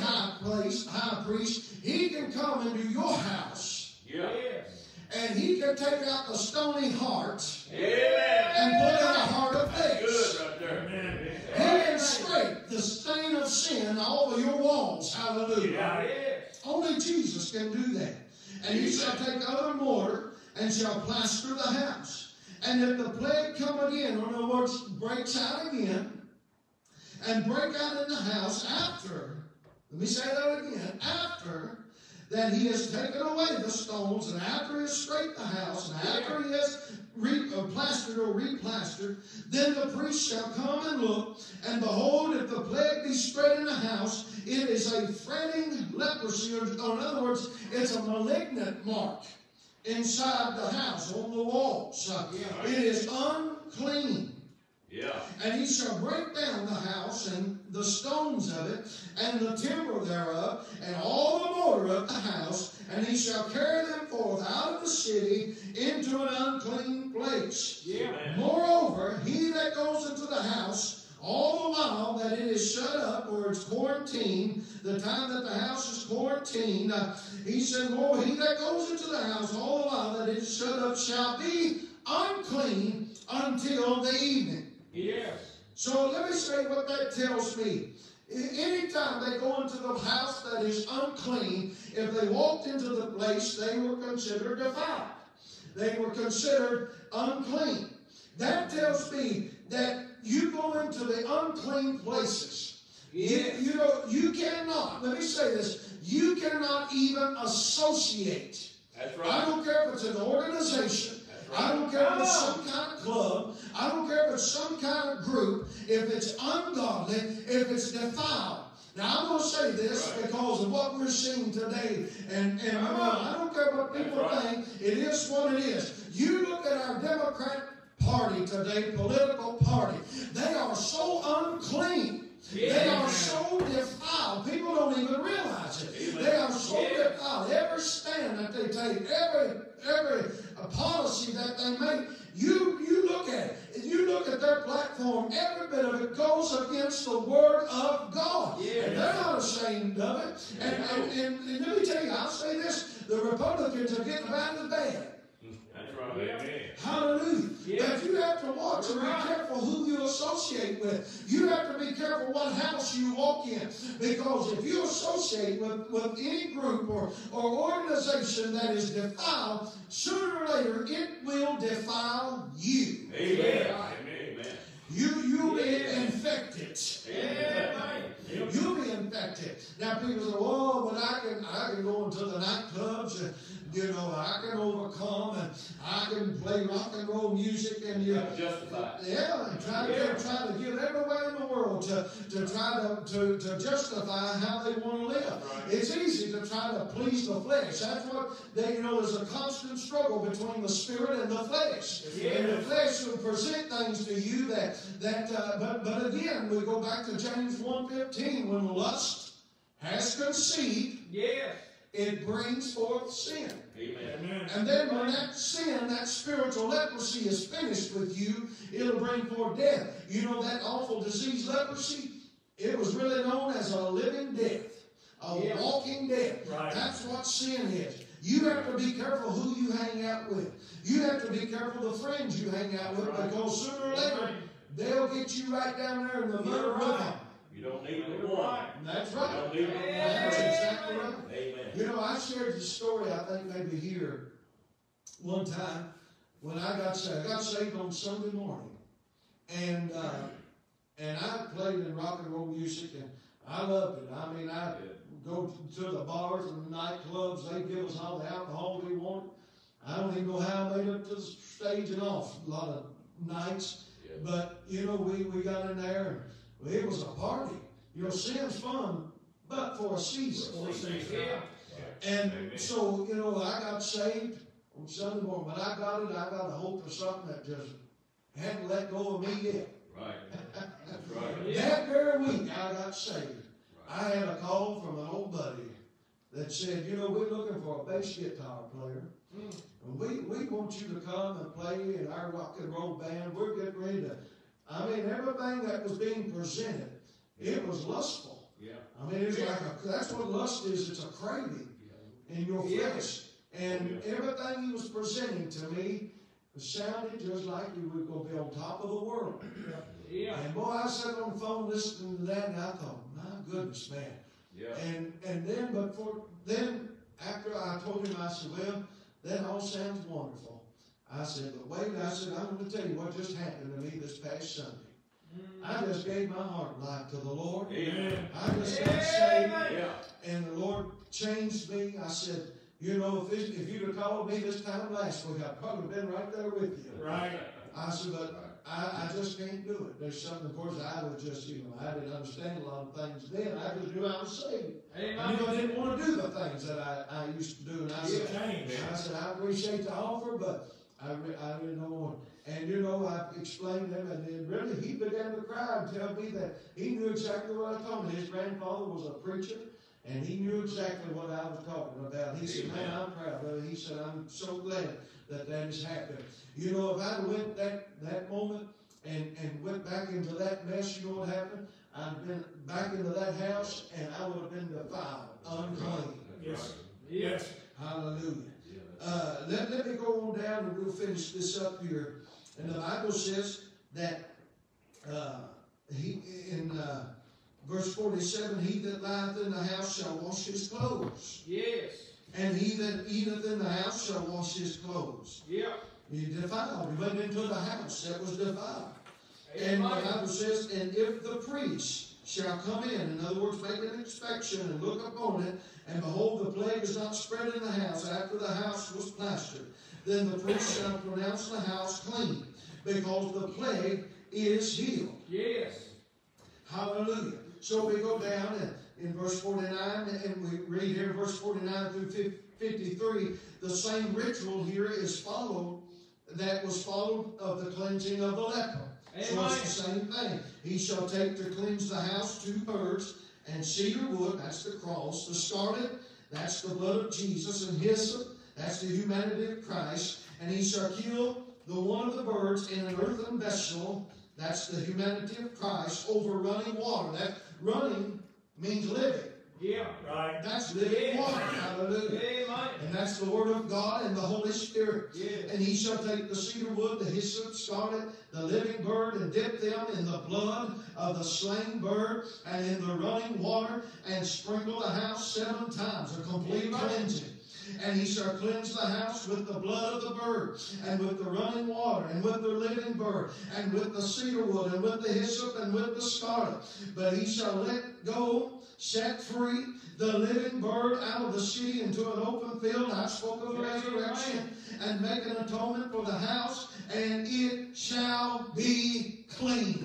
high priest, he can come into your house. Yeah. Yes. And he can take out the stony heart Amen. and put in a heart of Good flesh. right there. Amen. He can scrape the stain of sin all over your walls. Hallelujah. Yes. Only Jesus can do that. And he shall take other mortar and shall plaster the house. And if the plague come again, or in other words, breaks out again, and break out in the house after, let me say that again, after that he has taken away the stones, and after he has scraped the house, and after he has plastered or replastered, then the priest shall come and look, and behold, if the plague be spread in the house, it is a fretting leprosy, or in other words, it's a malignant mark inside the house, on the walls. It is unclean. Yeah. And he shall break down the house, and the stones of it, and the timber thereof, and all the mortar of the house, and he shall carry them forth out of the city into an unclean place. Yeah. Moreover, he that goes into the house, all the while that it is shut up, or it's quarantined, the time that the house is quarantined, he said, Lord, he that goes into the house, all the while that it is shut up, shall be unclean until the evening. Yes. So let me say what that tells me. Anytime they go into the house that is unclean, if they walked into the place, they were considered defiled. They were considered unclean. That tells me that you go into the unclean places. You cannot, let me say this, you cannot even associate. That's right. I don't care if it's an organization. I don't care if it's some kind of club. I don't care if it's some kind of group. If it's ungodly, if it's defiled. Now, I'm going to say this because of what we're seeing today. And I don't care what people think. It is what it is. You look at our Democrat Party today, political party. They are so unclean. They are so defiled. People don't even realize it. They are so defiled. Every stand that they take, every policy that they make, you look at it. If you look at their platform, every bit of it goes against the Word of God. And they're not ashamed of it. And let me tell you, I'll say this, the Republicans are getting about as bad. That's right. Amen. Hallelujah. But you have to watch and be careful who you associate with. You have to be careful what house you walk in. Because if you associate with any group or organization that is defiled, sooner or later it will defile you. Amen. Amen. You'll be infected. Amen. You'll be infected. Now people say, "Oh, but I can go into the nightclubs and I can overcome and I can play rock and roll music and justify. Yeah, and try to give every way in the world to try to justify how they want to live. Right. It's easy to try to please the flesh. That's what there's a constant struggle between the spirit and the flesh. Yes. And the flesh will present things to you but again we go back to James 1:15, when lust has conceived. Yes. It brings forth sin. Amen. And then when that sin, that spiritual leprosy is finished with you, it'll bring forth death. You know that awful disease, leprosy? It was really known as a living death, a walking death. Right. That's what sin is. You have to be careful who you hang out with. You have to be careful the friends you hang out with, because sooner or later, they'll get you right down there in the mud with them. You don't need the one. That's right. You don't need the one. That's exactly right. Amen. I shared this story, I think maybe here, one time when I got saved. I got saved on Sunday morning. And I played in rock and roll music, and I loved it. I mean, I go to the bars and the nightclubs. They give us all the alcohol we want. I don't even know how I made it to the stage and off a lot of nights. Yeah. But, we got in there, and it was a party. Sin's fun, but for a season. Yeah. And so, I got saved on Sunday morning. When I got it, I got a hope for something that just hadn't let go of me yet. Right. That's right. That very week, I got saved. Right. I had a call from an old buddy that said, we're looking for a bass guitar player. And we want you to come and play in our rock and roll band. We're getting ready to, everything that was being presented, it was lustful. Yeah. It's that's what lust is. It's a craving in your flesh. And everything he was presenting to me sounded just like we were going to be on top of the world. Yeah. And boy, I sat on the phone listening to that, and I thought, my goodness, man. Yeah. And then after I told him, I said, well, that all sounds wonderful. I said, but wait, I'm going to tell you what just happened to me this past Sunday. I just gave my heart and life to the Lord. Amen. I just got saved, Yeah. and the Lord changed me. I said, you know, if you'd have called me this time last week, I'd probably been right there with you. Right. I said, but I just can't do it. There's something, of course, I was just, you know, I didn't understand a lot of things then. I just knew I was saved. Amen. I knew I didn't want to do the things that I used to do. And I said, I appreciate the offer, but I really don't want it. And, you know, I explained to him, and then really he began to cry and tell me that he knew exactly what I told him. His grandfather was a preacher, and he knew exactly what I was talking about. He said, man, I'm proud of it. He said, I'm so glad that has happened. You know, if I'd went that moment and went back into that mess, you know what happened? I'd been back into that house, and I would have been defiled, unclean. Yes. Yes. Hallelujah. Let me go on down and we'll finish this up here. And the Bible says that in verse 47, he that lieth in the house shall wash his clothes. Yes. And he that eateth in the house shall wash his clothes. Yeah. He defiled. He went into the house that was defiled. And the Bible says, and if the priest shall come in other words, make an inspection and look upon it, and behold, the plague is not spread in the house after the house was plastered, then the priest shall pronounce the house clean, because the plague is healed. Yes. Hallelujah. So we go down in verse 49, and we read here verse 49 through 53, the same ritual here is followed, that was followed of the cleansing of the leper. So it's the same thing. He shall take to cleanse the house 2 birds, and cedar wood, that's the cross, the scarlet, that's the blood of Jesus, and hyssop, that's the humanity of Christ, and he shall kill the one of the birds in an earthen vessel, that's the humanity of Christ, over running water. That running means living. Yeah. Right. That's living water. Hallelujah. Amen. And that's the Word of God and the Holy Spirit. Yes. And he shall take the cedar wood, the hyssop, scarlet, the living bird, and dip them in the blood of the slain bird and in the running water, and sprinkle the house 7 times, a complete cleansing. And he shall cleanse the house with the blood of the bird, and with the running water, and with the living bird, and with the cedar wood, and with the hyssop, and with the scarlet. But he shall let go, set free, the living bird out of the city into an open field. I spoke of the resurrection, and make an atonement for the house, and it shall be clean.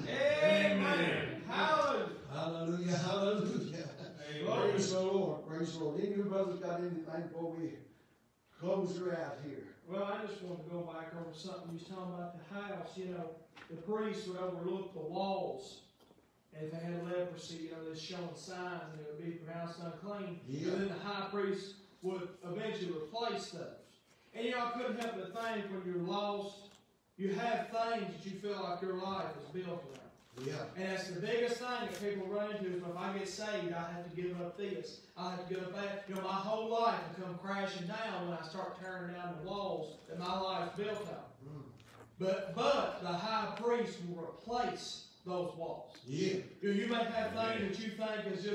Amen. Hallelujah. Hallelujah, hallelujah. Praise the Lord, praise the Lord. Any of you brothers got anything before we close her out here? Well, I just want to go back over something you was talking about the house. You know, the priest would overlook the walls. And if they had leprosy, you know, they're showing signs and it would be pronounced unclean. Yeah. And then the high priest would eventually replace those. And you know, I couldn't help but think when you're lost, you have things that you feel like your life is built around. Yeah. And that's the biggest thing that people run into is, well, if I get saved, I have to give up this. I have to give up that. You know, my whole life will come crashing down when I start tearing down the walls that my life's built on. But the high priest will replace those walls. Yeah. You may have things that you think is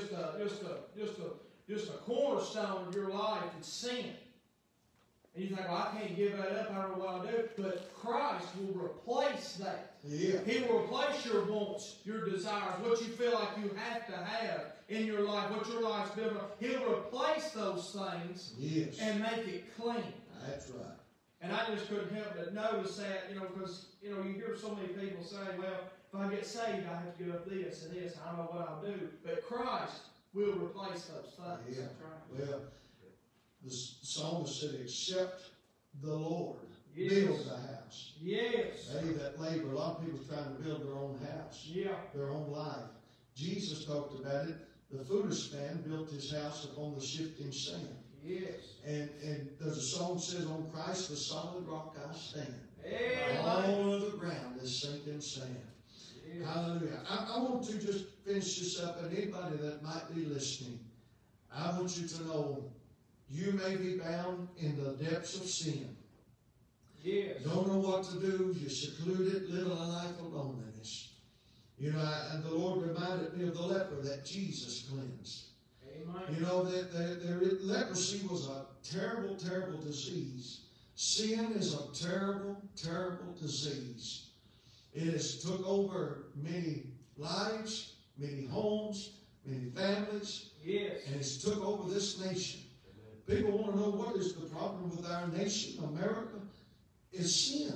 just a cornerstone of your life. It's sin. And you think, well, I can't give that up. I don't know what I'll do. But Christ will replace that. Yeah. He will replace your wants, your desires, what you feel like you have to have in your life, what your life's built on. He'll replace those things and make it clean. That's right. And I just couldn't help but notice that, you know, because, you know, you hear so many people say, well, if I get saved, I have to give up this and this. I don't know what I'll do. But Christ will replace those things. Yeah. That's right. Well, the psalmist said, except the Lord Yes. build the house. Yes. They that labor, a lot of people trying to build their own house, Yeah. their own life. Jesus talked about it. The foolish man built his house upon the shifting sand. Yes. And there's a song that says, on Christ the solid rock I stand. Amen. All of the ground is sinking sand. Yes. Hallelujah. I want to just finish this up, and anybody that might be listening, I want you to know you may be bound in the depths of sin. Yes. Don't know what to do. You're secluded, living a life of loneliness. You know, and the Lord reminded me of the leper that Jesus cleansed. Amen. You know, that leprosy was a terrible, terrible disease. Sin is a terrible, terrible disease. It has took over many lives, many homes, many families, Yes. and it's took over this nation. People want to know what is the problem with our nation, America. It's sin.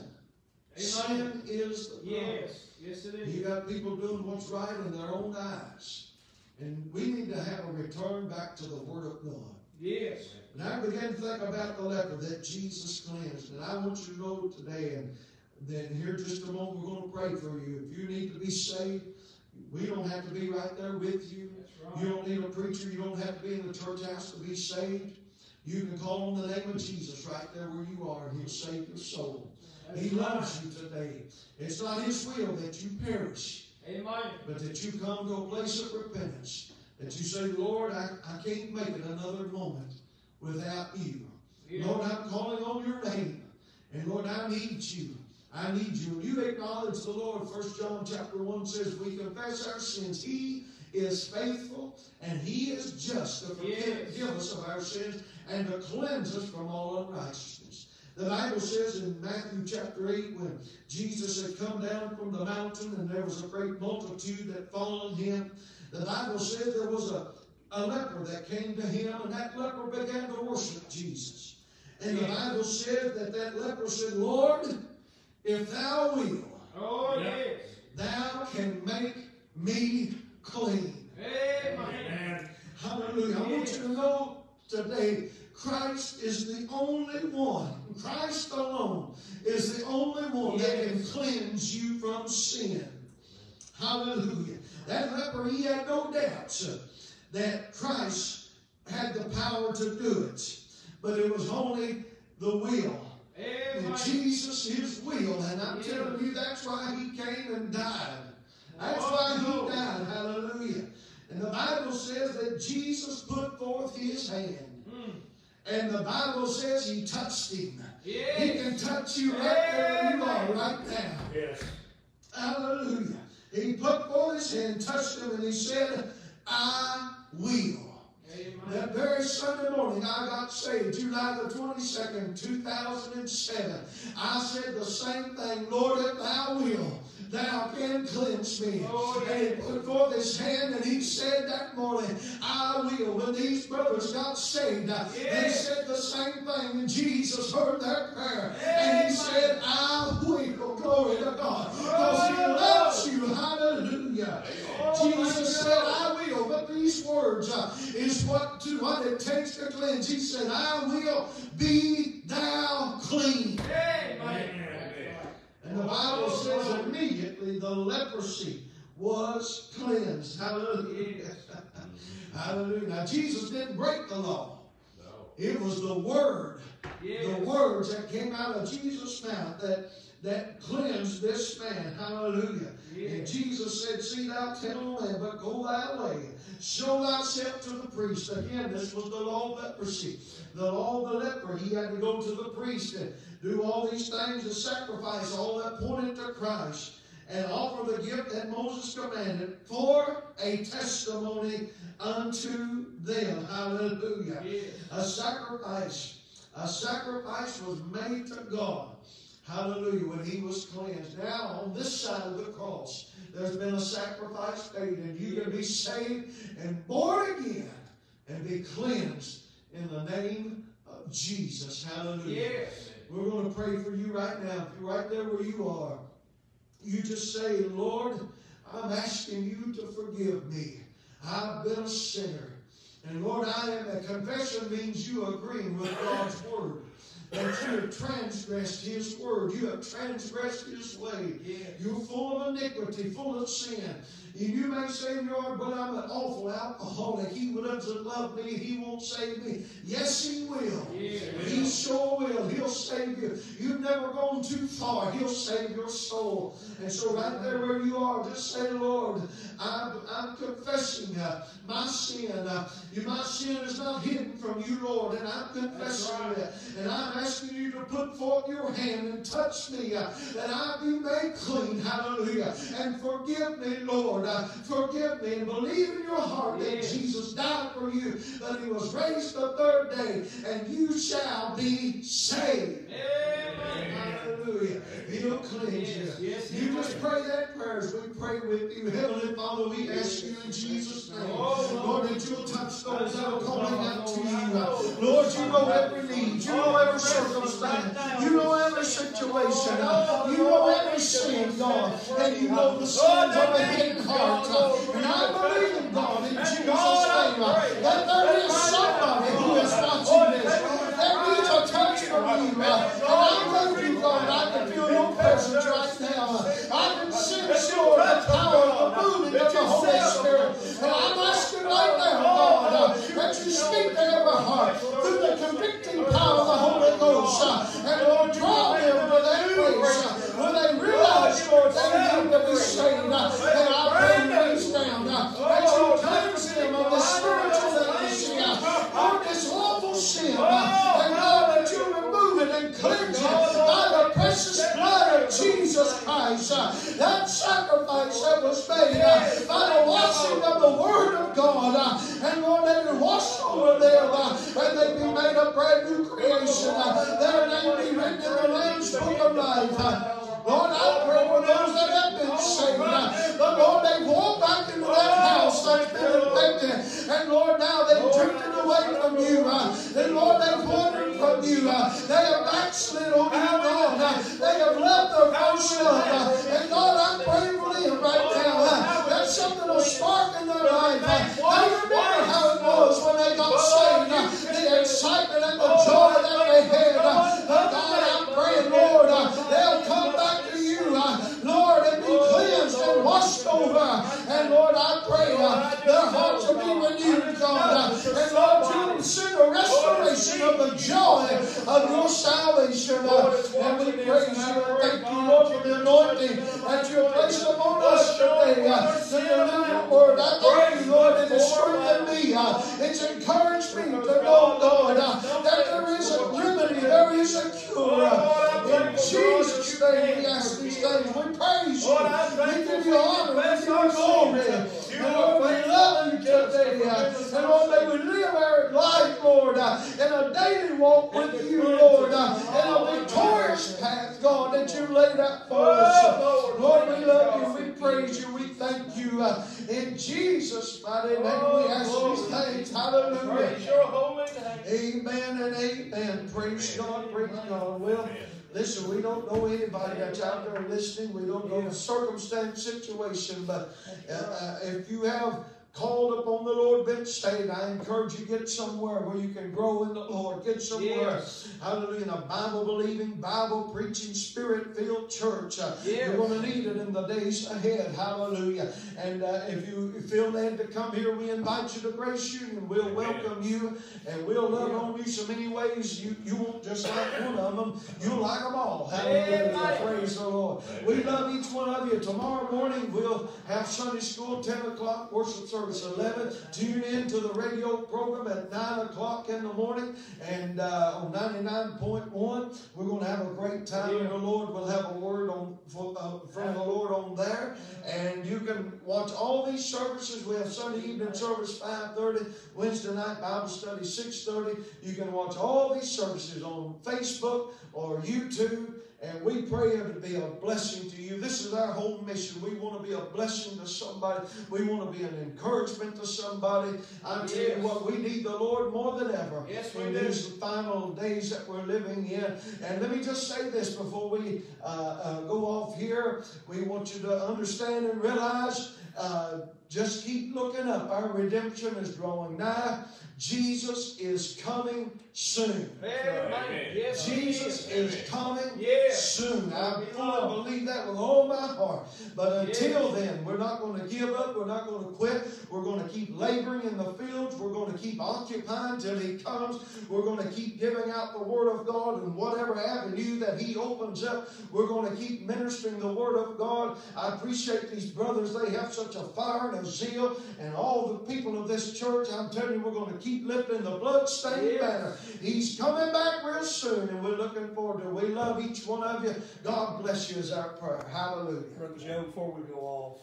Sin is the problem. Yes. Yes, it is. You got people doing what's right in their own eyes. And we need to have a return back to the Word of God. Yes. And I began to think about the leper that Jesus cleansed. And I want you to know today, and then here just a moment, we're going to pray for you. If you need to be saved, we don't have to be right there with you. That's right. You don't need a preacher. You don't have to be in the church house to be saved. You can call on the name of Jesus right there where you are, and He'll save your soul. He loves you today. It's not His will that you perish, Amen. but that you come to a place of repentance. That you say, Lord, I can't make it another moment without you. Yeah. Lord, I'm calling on your name. And Lord, I need you. I need you. And you acknowledge the Lord. 1 John chapter 1 says, we confess our sins. He is faithful and He is just to forgive us of our sins and to cleanse us from all unrighteousness. The Bible says in Matthew chapter 8, when Jesus had come down from the mountain and there was a great multitude that followed Him, the Bible said there was a leper that came to Him, and that leper began to worship Jesus. And the Bible said that leper said, Lord, if thou wilt, Oh, yes. thou can make me clean. Amen. Hallelujah. I want you to know today, Christ is the only one, Christ alone is the only one that can cleanse you from sin. Hallelujah. That leper, he had no doubts that Christ had the power to do it. But it was only the will. And Jesus, His will. And I'm telling you, that's why He came and died. That's why He died. Hallelujah. And the Bible says that Jesus put forth His hand. And the Bible says He touched him. Yes. He can touch you right there where you are right now. Yes. Hallelujah. He put forth His hand, touched him, and He said, I will. Amen. That very Sunday morning I got saved, July the 22nd, 2007. I said the same thing, Lord, if thou wilt, thou can cleanse me. Oh, And He put forth His hand and He said that morning, I will. When these brothers got saved, they said the same thing, and Jesus heard their prayer. And He said, I will. Glory to God. Because He loves you. Hallelujah. Jesus said, I will. But these words is what it takes to cleanse. He said, I will, be thou clean. Amen. And the Bible says immediately the leprosy was cleansed. Hallelujah. Hallelujah. Now Jesus didn't break the law. No. It was the word. Yes. The words that came out of Jesus' mouth that cleansed this man. Hallelujah. Yes. And Jesus said, see thou tell no man, but go thy way. Show thyself to the priest. Again, this was the law of leprosy. The law of the leper. He had to go to the priest and do all these things and sacrifice, all that pointed to Christ, and offer the gift that Moses commanded for a testimony unto them. Hallelujah. Yes. A sacrifice was made to God. Hallelujah, when He was cleansed. Now, on this side of the cross, there's been a sacrifice made, and you can be saved and born again and be cleansed in the name of Jesus. Hallelujah. Yes. We're going to pray for you right now. If you're right there where you are, you just say, Lord, I'm asking you to forgive me. I've been a sinner. And Lord, a confession means you agreeing with God's word. That you have transgressed His word. You have transgressed His way. Yes. You're full of iniquity, full of sin. And you may say in your heart, but I'm an awful alcoholic. He doesn't love me. He won't save me. Yes, He will. Yes. He sure will. He'll save you. You've never gone too far. He'll save your soul. And so right there where you are, just say, Lord, I'm confessing my sin. My sin is not hidden from you, Lord, and I'm confessing that. And I'm asking you to put forth your hand and touch me, that I be made clean. Hallelujah. And forgive me, Lord. Forgive me, and believe in your heart that Jesus died for you, that He was raised the third day, and you shall be saved. Amen. Hallelujah. He'll cleanse you. Yes, You just pray that prayer as we pray with you. Heavenly Father, we ask you in Jesus' name, Lord, that you'll touch those that are calling out to you. Lord, you know every need. You know every circumstance. You know every situation. You know every sin, God. And you know the sins of the hidden heart. And I believe in God, in Jesus' name, that there is somebody who is watching this that needs a touch from you. And I thank you, God, I can feel your presence right now. I can sense, Lord, the power of the moving of the Holy Spirit. And I'm asking right now, God, that you speak to every heart through the convicting power of the Holy Ghost. And Lord, draw them to that place where they realize, Lord, they need to be saved. And I pray these down, that you cleanse them of the spiritual leprosy, Lord, this awful sin. And God, that you remove it and cleanse it by the precious blood of Jesus Christ. That sacrifice that was made by the washing of the Word of God. And Lord, they be washed over them and they be made a brand new creation. Their name be written in the Lamb's Book of Life. Lord, I pray for those that have been saved. But Lord, they walk back into that house that's been infected. And Lord, now they've drifted away from you. And Lord, they've wandered from you. They have backslid on you, God. They have left their first love. And God, I pray for them right now. That something will spark in their life. They remember how it was when they got saved. The excitement and the joy that they had. But God, I'm praying, Lord, they'll come back to you, Lord, and be cleansed and washed over. And Lord, I pray their hearts will be renewed, God. And Lord, you will send a restoration of the joy of your salvation. And we praise you and thank you, Lord, for the anointing that you have placed upon us today to deliver your word. I thank you, Lord, it has strengthened me. It's encouraged me to know, God, that there is a remedy, there is a cure. In Jesus' name we ask these things. We praise you. We give you honor. We give you glory. And Lord, we love you today. And Lord, may we live our life, Lord, in a daily walk with you, Lord, in a victorious path, God, that you laid out for us. Lord, we love you. We praise you. We thank you. In Jesus' mighty name we ask these things. Hallelujah. Praise your holy name. Amen and amen. Praise God. Praise God. Well, listen, we don't know anybody that's out there listening. We don't know the circumstance, situation, but if you have called upon the Lord, been saved, I encourage you to get somewhere where you can grow in the Lord. Get somewhere, hallelujah, in a Bible-believing, Bible-preaching, Spirit-filled church. You're going to need it in the days ahead. Hallelujah. And if you feel led to come here, we invite you to Grace Union. We'll welcome you, and we'll love on you so many ways. You won't just like one of them. You'll like them all. Hallelujah. Praise the Lord. We love each one of you. Tomorrow morning, we'll have Sunday school, 10 o'clock, worship service 11. Tune in to the radio program at 9 o'clock in the morning, and on 99.1. We're going to have a great time in the Lord. We'll have a word from the Lord on there, and you can watch all these services. We have Sunday evening service 5:30, Wednesday night Bible study 6:30. You can watch all these services on Facebook or YouTube. And we pray it to be a blessing to you. This is our whole mission. We want to be a blessing to somebody. We want to be an encouragement to somebody. I tell you what, we need the Lord more than ever in these final days that we're living in. And let me just say this before we go off here. We want you to understand and realize, just keep looking up. Our redemption is drawing nigh. Jesus is coming soon. Yes, Jesus is coming soon. I fully believe that with all my heart. But until then, we're not going to give up. We're not going to quit. We're going to keep laboring in the fields. We're going to keep occupying till He comes. We're going to keep giving out the Word of God in whatever avenue that He opens up. We're going to keep ministering the Word of God. I appreciate these brothers. They have such a fire and a zeal. And all the people of this church, I'm telling you, we're going to keep lifting the blood-stained banner. He's coming back real soon, and we're looking forward to it. We love each one of you. God bless you is our prayer. Hallelujah. Brother Joe, before we go off,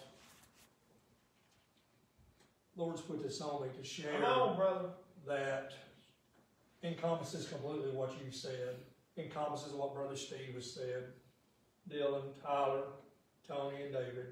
Lord's put this on me to share. Come on, brother. That encompasses completely what you said, encompasses what Brother Steve has said. Dylan, Tyler, Tony, and David.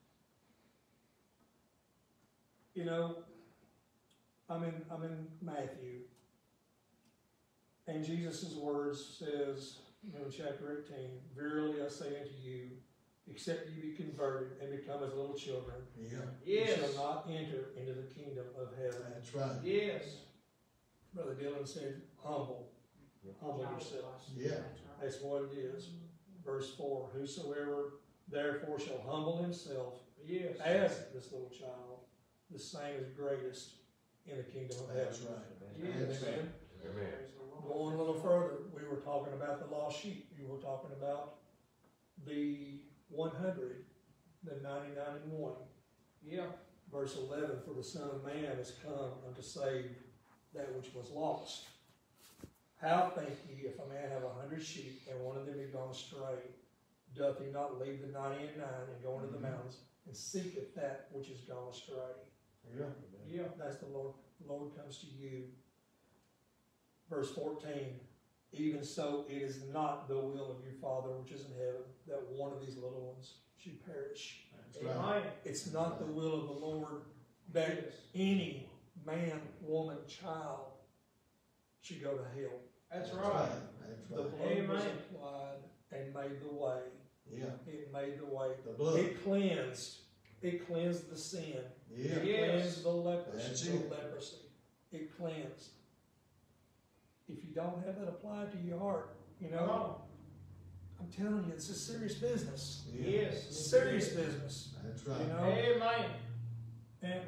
You know, I'm in Matthew, and Jesus' words says, in chapter 18, "Verily I say unto you, except you be converted and become as little children, Yeah, you shall not enter into the kingdom of heaven." that's right. Yes. Brother Dylan said, humble yourself. Yeah. That's what it is. Verse 4, "Whosoever therefore shall humble himself Yes. as this little child, the same is greatest in the kingdom of That's heaven." right. Yes. Amen. Amen. Going a little further, we were talking about the lost sheep. You were talking about the 100, the 99 and 1. Yeah. Verse 11, "For the Son of Man is come unto save that which was lost. How think ye, if a man have 100 sheep, and one of them be gone astray, doth he not leave the 99 and go into the mountains, and seeketh that which is gone astray?" Yeah. Yeah. That's the Lord. The Lord comes to you. Verse 14, "Even so it is not the will of your Father which is in heaven, that one of these little ones should perish." That's right. Amen. It's not the will of the Lord that Yes. any man, woman, child should go to hell. That's That's right. That's The right. blood was Amen. applied and made the way. Yeah. It made the way. The blood. It cleansed the sin. Yeah. It Yes. cleansed the leprosy. That's the it. leprosy. It cleansed. If you don't have that applied to your heart, you Come know, on. I'm telling you, it's a serious business. Yeah. Yes. Serious business. That's You right. know, Amen. and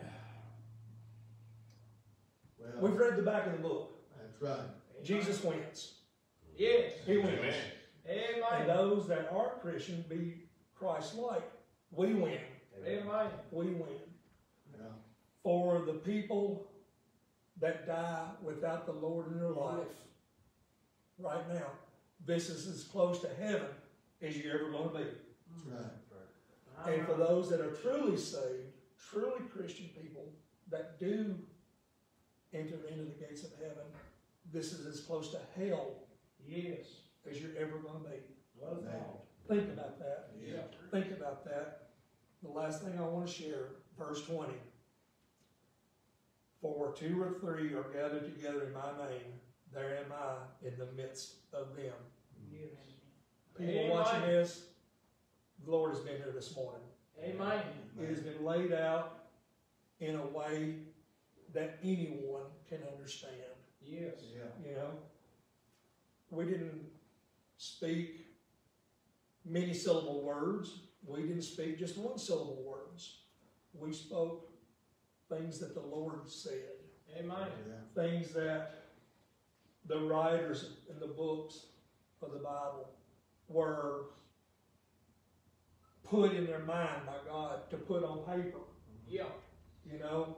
Well, we've read the back of the book. that's right. Jesus wins. Yes. He wins. Amen. And Amen. those that aren't Christian be Christ-like. We win. Amen. We win. Yeah. For the people that die without the Lord in their life, right now, this is as close to heaven as you're ever going to be. That's right. And for those that are truly saved, truly Christian people that do enter into the gates of heaven, this is as close to hell Yes. as you're ever going to be. What a thought. Think about that. Yeah. Think about that. The last thing I want to share, verse 20. "For 2 or 3 are gathered together in my name, there am I in the midst of them." Yes. People Amen. watching this, the Lord has been here this morning. Amen. It has been laid out in a way that anyone can understand. Yes. Yeah. You know, we didn't speak many syllable words. We didn't speak just one syllable words. We spoke things that the Lord said, Amen. Yeah. things that the writers in the books of the Bible were put in their mind by God to put on paper. Yeah. You know,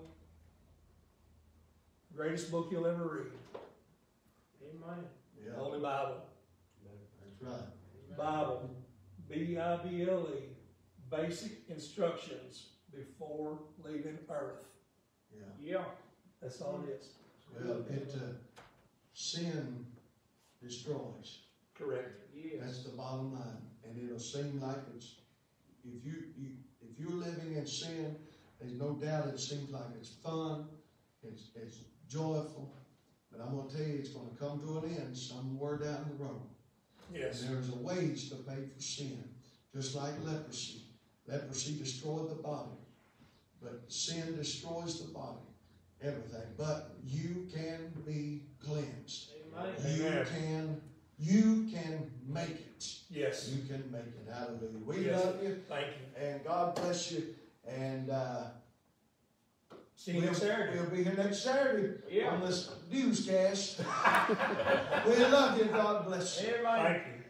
greatest book you'll ever read, Amen. Yeah. the Holy Bible. That's right. Bible, Bible, basic instructions before leaving earth. Yeah. Yeah. That's all it is. Well, sin destroys. Correct. That's Yes. the bottom line. And it'll seem like it's, if you're living in sin, there's no doubt it seems like it's fun, it's joyful, but I'm going to tell you it's going to come to an end somewhere down the road. Yes. And there's a wage to pay for sin, just like leprosy. Leprosy destroyed the body, but sin destroys the body, everything. But you can be cleansed. Amen. You can make it. Yes. You can make it. Hallelujah. We Yes. love you, Thank you. and God bless you. And See you next Saturday. we'll be here next Saturday Yeah. on this newscast. We love you. God bless you. Amen. Thank you.